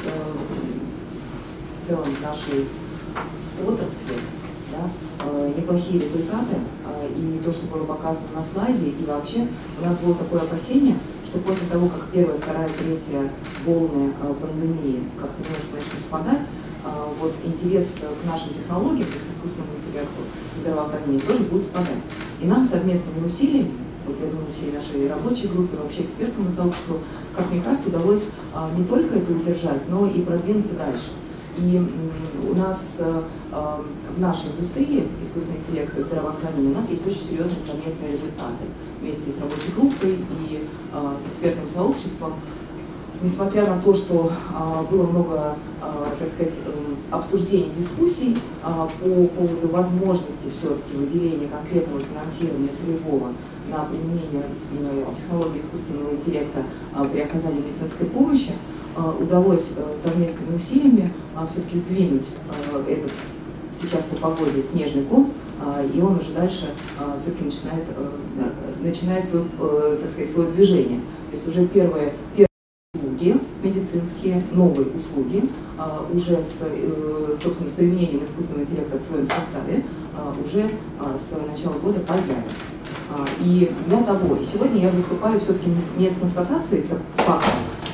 в целом в нашей отрасли, да, неплохие результаты. И то, что было показано на слайде, и вообще у нас было такое опасение, что после того, как первая, вторая, третья волны пандемии как-то немножко начнут спадать, вот интерес к нашим технологиям, то есть к искусственному интеллекту и здравоохранению тоже будет спадать. И нам совместными усилиями, вот я думаю, всей нашей рабочей группе, вообще экспертному сообществу, как мне кажется, удалось не только это удержать, но и продвинуться дальше. И у нас в нашей индустрии искусственного интеллекта и здравоохранения у нас есть очень серьезные совместные результаты вместе с рабочей группой и с экспертным сообществом. Несмотря на то, что было много, так сказать, обсуждений, дискуссий по поводу возможности все-таки выделения конкретного финансирования целевого на применение технологий искусственного интеллекта при оказании медицинской помощи, удалось совместными усилиями все-таки сдвинуть этот сейчас по погоде снежный ком, и он уже дальше все-таки начинает, начинает свое, так сказать, свое движение. То есть уже первые, первые услуги медицинские медицинские новые услуги уже с, собственно, с применением искусственного интеллекта в своем составе уже с начала года появятся. И для того, сегодня я выступаю все-таки не с констатацией факта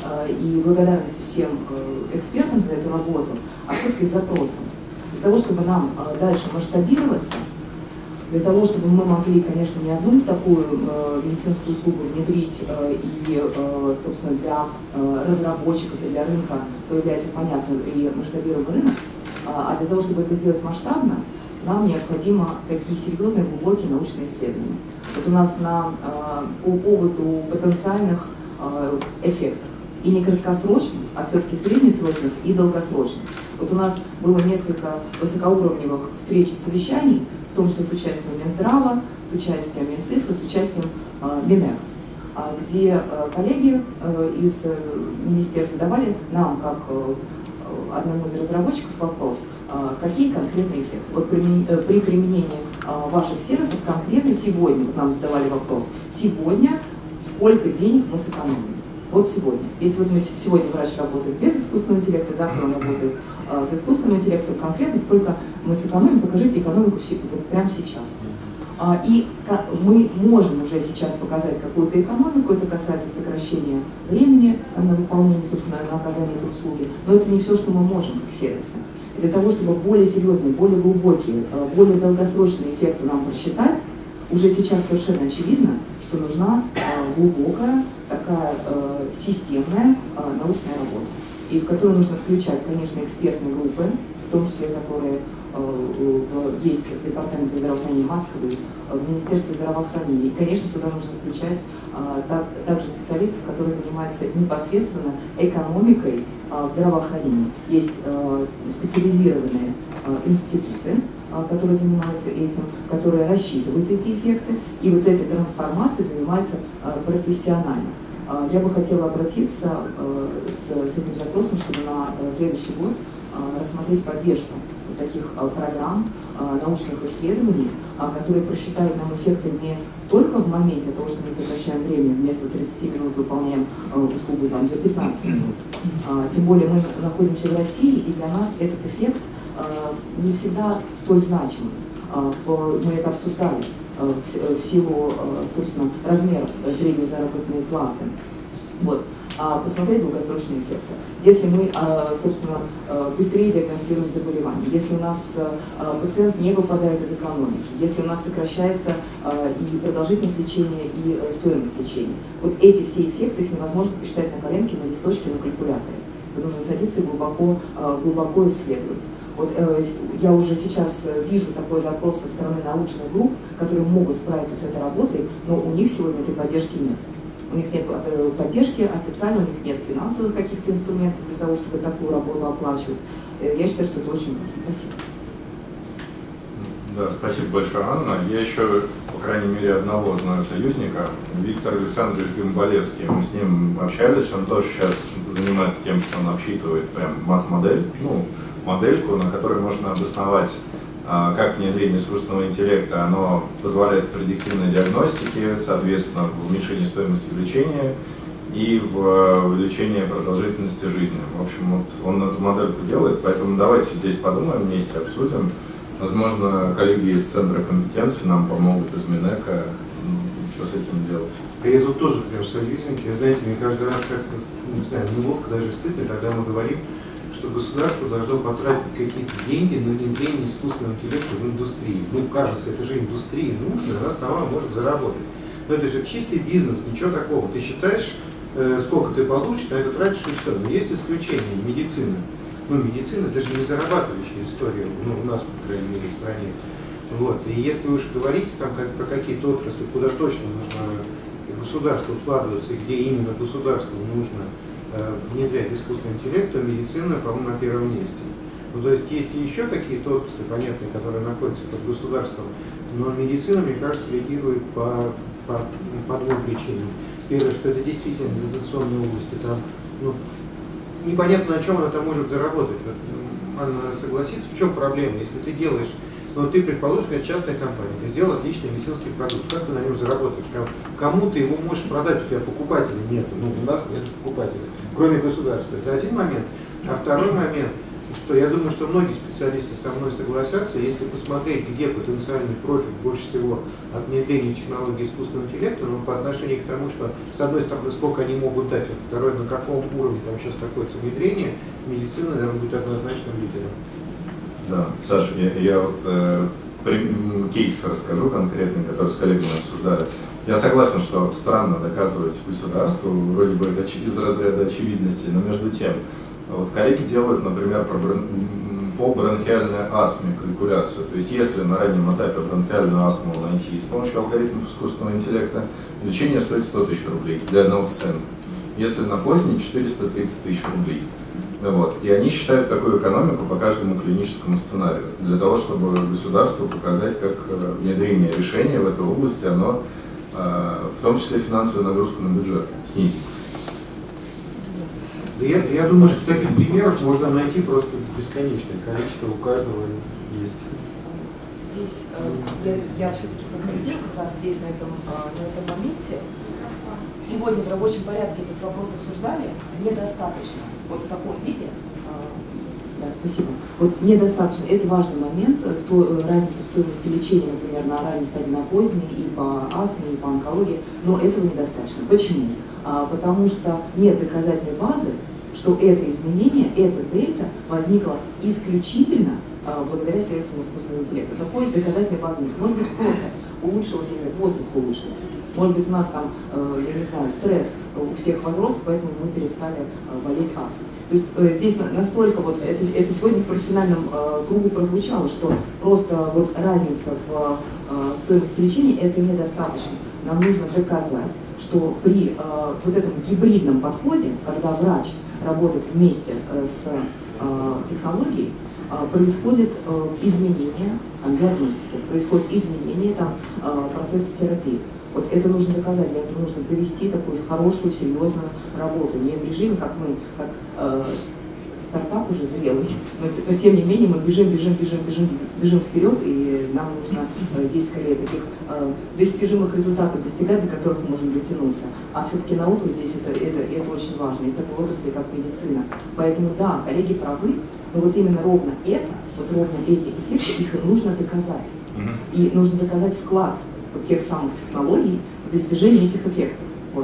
и благодарности всем экспертам за эту работу, а все-таки с запросом. Для того, чтобы нам дальше масштабироваться, для того, чтобы мы могли, конечно, не одну такую э, медицинскую услугу внедрить э, и, э, собственно, для э, разработчиков и для рынка появляется понятный и масштабируемый рынок, э, а для того, чтобы это сделать масштабно, нам необходимо такие серьезные, глубокие научные исследования. Вот у нас на, э, по поводу потенциальных э, эффектов, и не краткосрочных, а все-таки среднесрочных и долгосрочных. Вот у нас было несколько высокоуровневых встреч и совещаний, в том числе с участием Минздрава, с участием Минцифры, с участием э, Минэк, где э, коллеги э, из э, министерства задавали нам, как э, одному из разработчиков, вопрос, э, какие конкретные эффекты. Вот при, э, при применении э, ваших сервисов конкретно сегодня, вот нам задавали вопрос, сегодня сколько денег мы сэкономим? Вот сегодня. Если вот мы сегодня врач работает без искусственного интеллекта, завтра он работает э, с искусственным интеллектом, конкретно сколько мы сэкономим, покажите экономику вот прямо сейчас. А, и как, мы можем уже сейчас показать какую-то экономику, это касается сокращения времени на выполнение, собственно, на оказание этой услуги, но это не все, что мы можем, как сервисы. Для того, чтобы более серьезные, более глубокие, более долгосрочные эффекты нам просчитать, уже сейчас совершенно очевидно, что нужна э, глубокая, такая э, системная э, научная работа, и в которую нужно включать, конечно, экспертные группы, в том числе, которые э, есть в Департаменте здравоохранения Москвы, в Министерстве здравоохранения. И, конечно, туда нужно включать э, так, также специалистов, которые занимаются непосредственно экономикой э, в здравоохранении. Есть э, специализированные э, институты, которые занимаются этим, которые рассчитывают эти эффекты, и вот этой трансформацией занимаются э, профессионально. Э, я бы хотела обратиться э, с, с этим запросом, чтобы на э, следующий год э, рассмотреть поддержку вот таких э, программ, э, научных исследований, э, которые просчитают нам эффекты не только в моменте того, что мы сокращаем время, вместо тридцати минут выполняем э, услугу там, за пятнадцать минут. Э, тем более мы находимся в России, и для нас этот эффект не всегда столь значимы. Мы это обсуждали в силу, собственно, размеров средней заработной платы. Вот. Посмотреть долгосрочные эффекты. Если мы, собственно, быстрее диагностируем заболевание, если у нас пациент не выпадает из экономики, если у нас сокращается и продолжительность лечения, и стоимость лечения. Вот эти все эффекты, их невозможно посчитать на коленке, на листочке, на калькуляторе. Это нужно садиться и глубоко, глубоко исследовать. Вот, э, я уже сейчас вижу такой запрос со стороны научных групп, которые могут справиться с этой работой, но у них сегодня этой поддержки нет. У них нет поддержки официально, у них нет финансовых каких-то инструментов для того, чтобы такую работу оплачивать. Я считаю, что это очень важно. Спасибо. Да, спасибо большое, Анна. Я еще, по крайней мере, одного знаю союзника, Виктор Александрович Гимбалевский. Мы с ним общались, он тоже сейчас занимается тем, что он обсчитывает прям мат-модель, ну, модельку, на которой можно обосновать, как внедрение искусственного интеллекта, оно позволяет в предиктивной диагностике, соответственно, в уменьшении стоимости лечения и в увеличении продолжительности жизни. В общем, вот он эту модельку делает, поэтому давайте здесь подумаем, вместе обсудим. Возможно, коллеги из Центра компетенции нам помогут из Минэка, что с этим делать. Я тут тоже прям союзники. Знаете, мне каждый раз как-то, не знаю, неловко, даже стыдно, когда мы говорим, что государство должно потратить какие-то деньги на внедрение искусственного интеллекта в индустрии. Ну, кажется, это же индустрии нужно, она сама может заработать. Но это же чистый бизнес, ничего такого. Ты считаешь, э, сколько ты получишь, на это тратишь и все. Но есть исключения, медицина. Ну, медицина это же не зарабатывающая история, ну, у нас, по крайней мере, в стране. Вот. И если уж говорить там как, про какие-то отрасли, куда точно нужно государство вкладываться, и где именно государству нужно внедрять искусственный интеллект, то медицина, по-моему, на первом месте. Ну, то есть есть и еще какие-то отрасли, понятные, которые находятся под государством, но медицина, мне кажется, реагирует по, по, по двум причинам. Первое, что это действительно инновационные области, там, ну, непонятно, на чем она там может заработать. Вот, Анна согласится, в чем проблема? Если ты делаешь Но ты, предположим, это частная компания, ты сделал отличный медицинский продукт, как ты на нем заработаешь? Кому ты его можешь продать, у тебя покупателей нет, ну у нас нет покупателей, кроме государства. Это один момент. А второй момент, что я думаю, что многие специалисты со мной согласятся, если посмотреть, где потенциальный профит больше всего от внедрения технологий искусственного интеллекта, но по отношению к тому, что с одной стороны, сколько они могут дать, а второй, на каком уровне там сейчас находится внедрение, медицина, наверное, будет однозначным лидером. Да, Саша, я, я вот э, кейс расскажу конкретный, который с коллегами обсуждали. Я согласен, что странно доказывать государству, вроде бы это из разряда очевидности, но между тем, вот коллеги делают, например, по бронхиальной астме калькуляцию. То есть если на раннем этапе бронхиальную астму найти с помощью алгоритмов искусственного интеллекта, лечение стоит сто тысяч рублей для одного пациента. Если на поздний, четыреста тридцать тысяч рублей. Вот. И они считают такую экономику по каждому клиническому сценарию, для того, чтобы государству показать, как внедрение решения в этой области, оно в том числе финансовую нагрузку на бюджет снизит. Я, я думаю, что таких примеров можно найти просто бесконечное количество, у каждого есть. Здесь э, я, я все-таки подтвердил как раз здесь, на этом, э, на этом моменте. Сегодня в рабочем порядке этот вопрос обсуждали, недостаточно. Вот в таком виде, э, да, спасибо, вот недостаточно, это важный момент, сто, разница в стоимости лечения, например, на ранней стадии, на поздней, и по астме, и по онкологии, но этого недостаточно. Почему? А, потому что нет доказательной базы, что это изменение, эта дельта возникла исключительно а, благодаря сервисам искусственного интеллекта. Такой доказательной базы нет. Может быть, просто улучшилось, именно воздух улучшился. Может быть, у нас там, э, я не знаю, стресс у всех возрос, поэтому мы перестали э, болеть астмой. То есть э, здесь настолько, вот это, это сегодня в профессиональном э, кругу прозвучало, что просто вот разница в э, стоимости лечения это недостаточно. Нам нужно доказать, что при э, вот этом гибридном подходе, когда врач работает вместе э, с э, технологией, э, происходит э, изменение там, диагностики, происходит изменение там, э, процесса терапии. Вот это нужно доказать, для этого нужно провести такую хорошую, серьезную работу. Не в режиме, как мы, как э, стартап уже зрелый, но, но тем не менее мы бежим, бежим, бежим, бежим, бежим вперед, и нам нужно э, здесь скорее таких э, достижимых результатов достигать, до которых мы можем дотянуться. А все-таки наука здесь это, это, это очень важно, из такой отрасли, как медицина. Поэтому да, коллеги правы, но вот именно ровно это, вот ровно эти эффекты, их нужно доказать. И нужно доказать вклад вот тех самых технологий в достижение этих эффектов. Вот.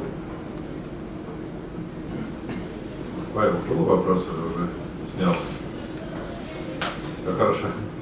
Павел, был вопрос уже снялся. Все хорошо.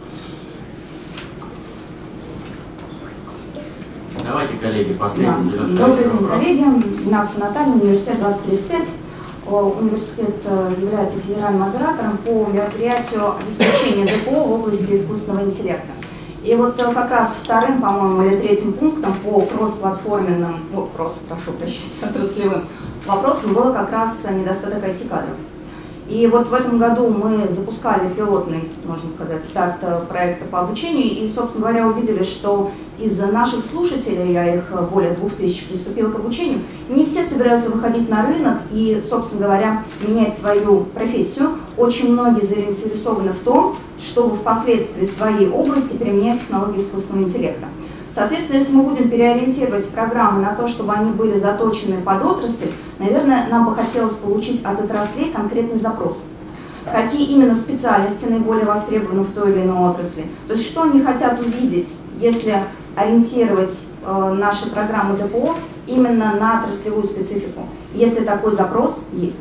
Давайте, коллеги, последний да. завершающий Добрый день, вопрос. коллеги. Нас Наталья, университет двадцать тридцать пять. Университет является федеральным оператором по мероприятию обеспечения ДПО в области искусственного интеллекта. И вот как раз вторым, по-моему, или третьим пунктом по кроссплатформенным, о, кросс, прошу прощения, отраслевым вопросам было как раз недостаток ай ти-кадров. И вот в этом году мы запускали пилотный, можно сказать, старт проекта по обучению, и, собственно говоря, увидели, что из наших слушателей, я их более двух тысяч, приступила к обучению, не все собираются выходить на рынок и, собственно говоря, менять свою профессию. Очень многие заинтересованы в том, чтобы впоследствии в своей области применять технологии искусственного интеллекта. Соответственно, если мы будем переориентировать программы на то, чтобы они были заточены под отрасль, наверное, нам бы хотелось получить от отраслей конкретный запрос. Какие именно специальности наиболее востребованы в той или иной отрасли? То есть, что они хотят увидеть, если ориентировать э, наши программы ДПО именно на отраслевую специфику, если такой запрос есть.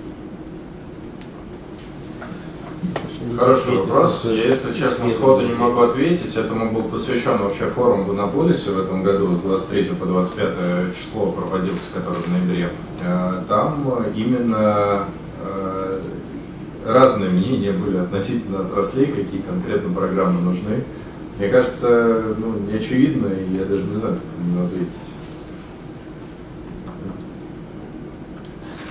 Хороший вопрос. Я, если честно, сходу не могу ответить. Этому был посвящен вообще форум в Иннополисе в этом году, с двадцать третьего по двадцать пятое число проводился, который в ноябре. Там именно разные мнения были относительно отраслей, какие конкретно программы нужны. Мне кажется, ну, не очевидно, и я даже не знаю, как на него ответить.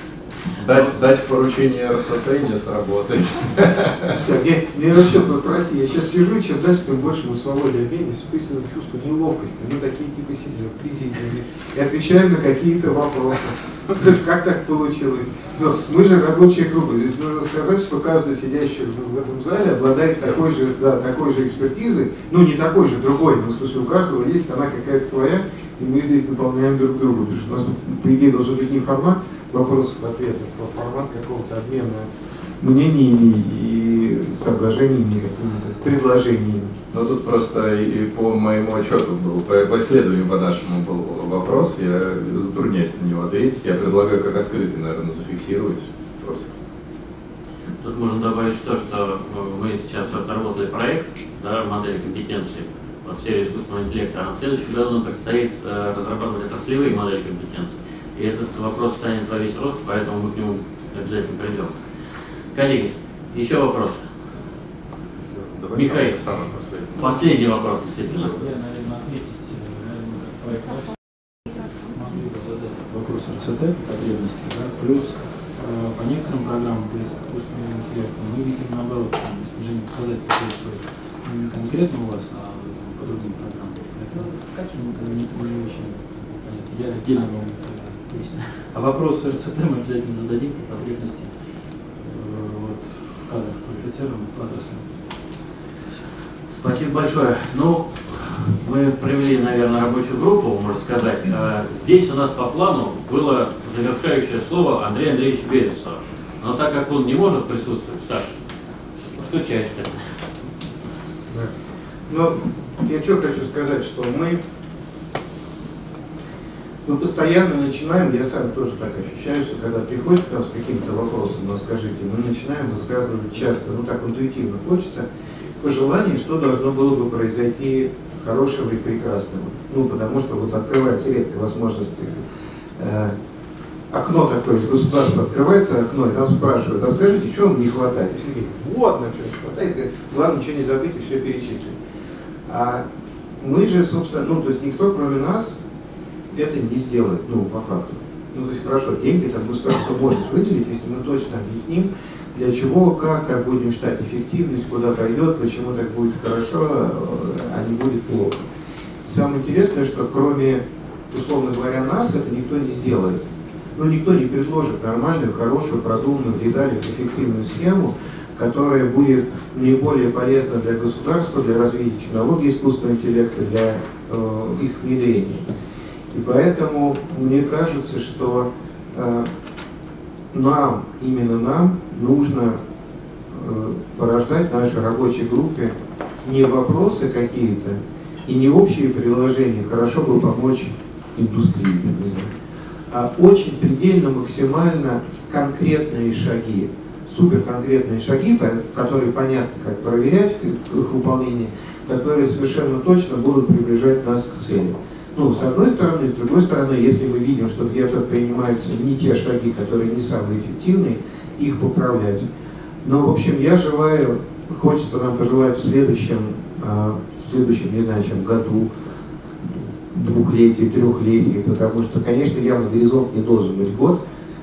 Дать, дать поручение эр цэ тэ не сработает. Я, я вообще, прости, я сейчас сижу, чем дальше, тем больше мы свободны обеими, испытываем чувство неловкости. Мы такие типа сидим в президиуме и отвечаем на какие-то вопросы. Как так получилось? Но мы же рабочая группа. Здесь нужно сказать, что каждый сидящий в этом зале обладает такой же, да, такой же экспертизой, ну не такой же, другой, но в смысле у каждого есть она какая-то своя, и мы здесь дополняем друг друга. Потому что у нас, по идее, должен быть не формат вопросов, ответов, а формат какого-то обмена мнениями и соображениями, какими-то предложениями. Ну тут просто и по моему отчету был, по, по исследованию по нашему был вопрос, я затрудняюсь на него ответить, я предлагаю как открытый, наверное, зафиксировать просто. Тут можно добавить то, что мы сейчас разработали проект, да, модели компетенции в сфере искусственного интеллекта, а в следующем году нам предстоит э, разрабатывать отраслевые модели компетенций. И этот вопрос станет во весь рост, поэтому мы к нему обязательно придем. Коллеги, еще вопросы? Давай Михаил, самый последний. Последний вопрос, действительно. Я, наверное, отметить, наверное, проект могли бы задать вопрос эр цэ тэ потребности, да, плюс э, по некоторым программам по искусственному интеллекту мы видим, наоборот, там, снижение показателей происходит. Не конкретно у вас, а по другим программам. Поэтому не, не очень понятно. Я отдельно вам поясню. А вопрос эр цэ тэ мы обязательно зададим по потребности э, вот, в кадрах квалифицированных отраслях. Спасибо большое. Ну, мы провели, наверное, рабочую группу, можно сказать. Здесь у нас по плану было завершающее слово Андрея Андреевича Бересова. Но так как он не может присутствовать, Саша, подключайся. Но я что хочу сказать, что мы, мы постоянно начинаем, я сам тоже так ощущаю, что когда приходят к нам с каким-то вопросом, но скажите, мы начинаем высказывать часто, ну так интуитивно хочется, пожелание, что должно было бы произойти хорошего и прекрасного. Ну, потому что вот открывается редкая возможность. Э, окно такое из государства открывается окно, и там спрашивают, а скажите, что вам не хватает? И все говорят, вот нам что не хватает, главное ничего не забыть и все перечислить. А мы же, собственно, ну, то есть никто, кроме нас, это не сделает, ну, по факту. Ну, то есть хорошо, деньги там государство может выделить, если мы точно объясним, для чего, как, как будем считать эффективность, куда пойдет, почему так будет хорошо, а не будет плохо. Самое интересное, что кроме, условно говоря, нас, это никто не сделает. Ну, никто не предложит нормальную, хорошую, продуманную, детальную, эффективную схему, которая будет наиболее полезна для государства, для развития технологий искусственного интеллекта, для э, их внедрения. И поэтому мне кажется, что э, нам, именно нам, нужно э, порождать в нашей рабочей группе не вопросы какие-то и не общие предложения, хорошо бы помочь индустрии, не знаю, а очень предельно, максимально конкретные шаги, суперконкретные шаги, которые понятно, как проверять их выполнение, которые совершенно точно будут приближать нас к цели. Ну, с одной стороны, с другой стороны, если мы видим, что где-то принимаются не те шаги, которые не самые эффективные, их поправлять. Но, в общем, я желаю, хочется нам пожелать в следующем, в следующем, не знаю, чем году, двухлетии, трехлетии, потому что, конечно, явно горизонт не должен быть год.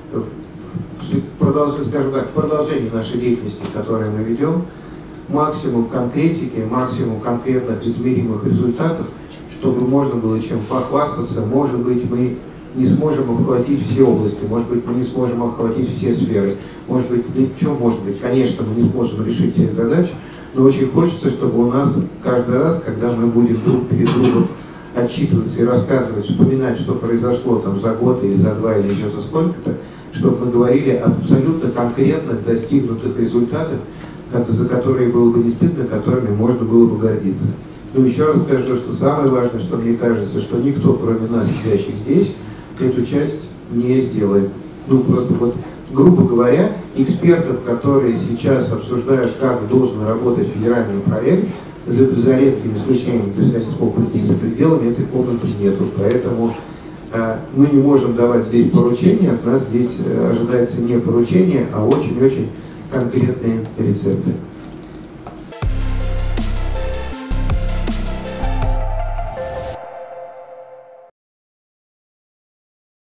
Продолжение, скажем так, в продолжении нашей деятельности, которую мы ведем, максимум конкретики, максимум конкретных измеримых результатов, чтобы можно было чем похвастаться. Может быть, мы не сможем охватить все области, может быть, мы не сможем охватить все сферы, может быть, что может быть, конечно, мы не сможем решить все задачи, но очень хочется, чтобы у нас каждый раз, когда мы будем друг перед другом отчитываться и рассказывать, вспоминать, что произошло там за год или за два или еще за сколько-то, чтобы мы говорили об абсолютно конкретных достигнутых результатах, за которые было бы не стыдно, которыми можно было бы гордиться. Ну, еще раз скажу, что самое важное, что мне кажется, что никто, кроме нас, сидящих здесь, эту часть не сделает. Ну, просто вот, грубо говоря, экспертов, которые сейчас обсуждают, как должен работать федеральный проект, за, за редким исключением, то есть, если опыт за пределами этой комнаты нету. Поэтому э, мы не можем давать здесь поручения, от нас здесь э, ожидается не поручение, а очень-очень конкретные рецепты.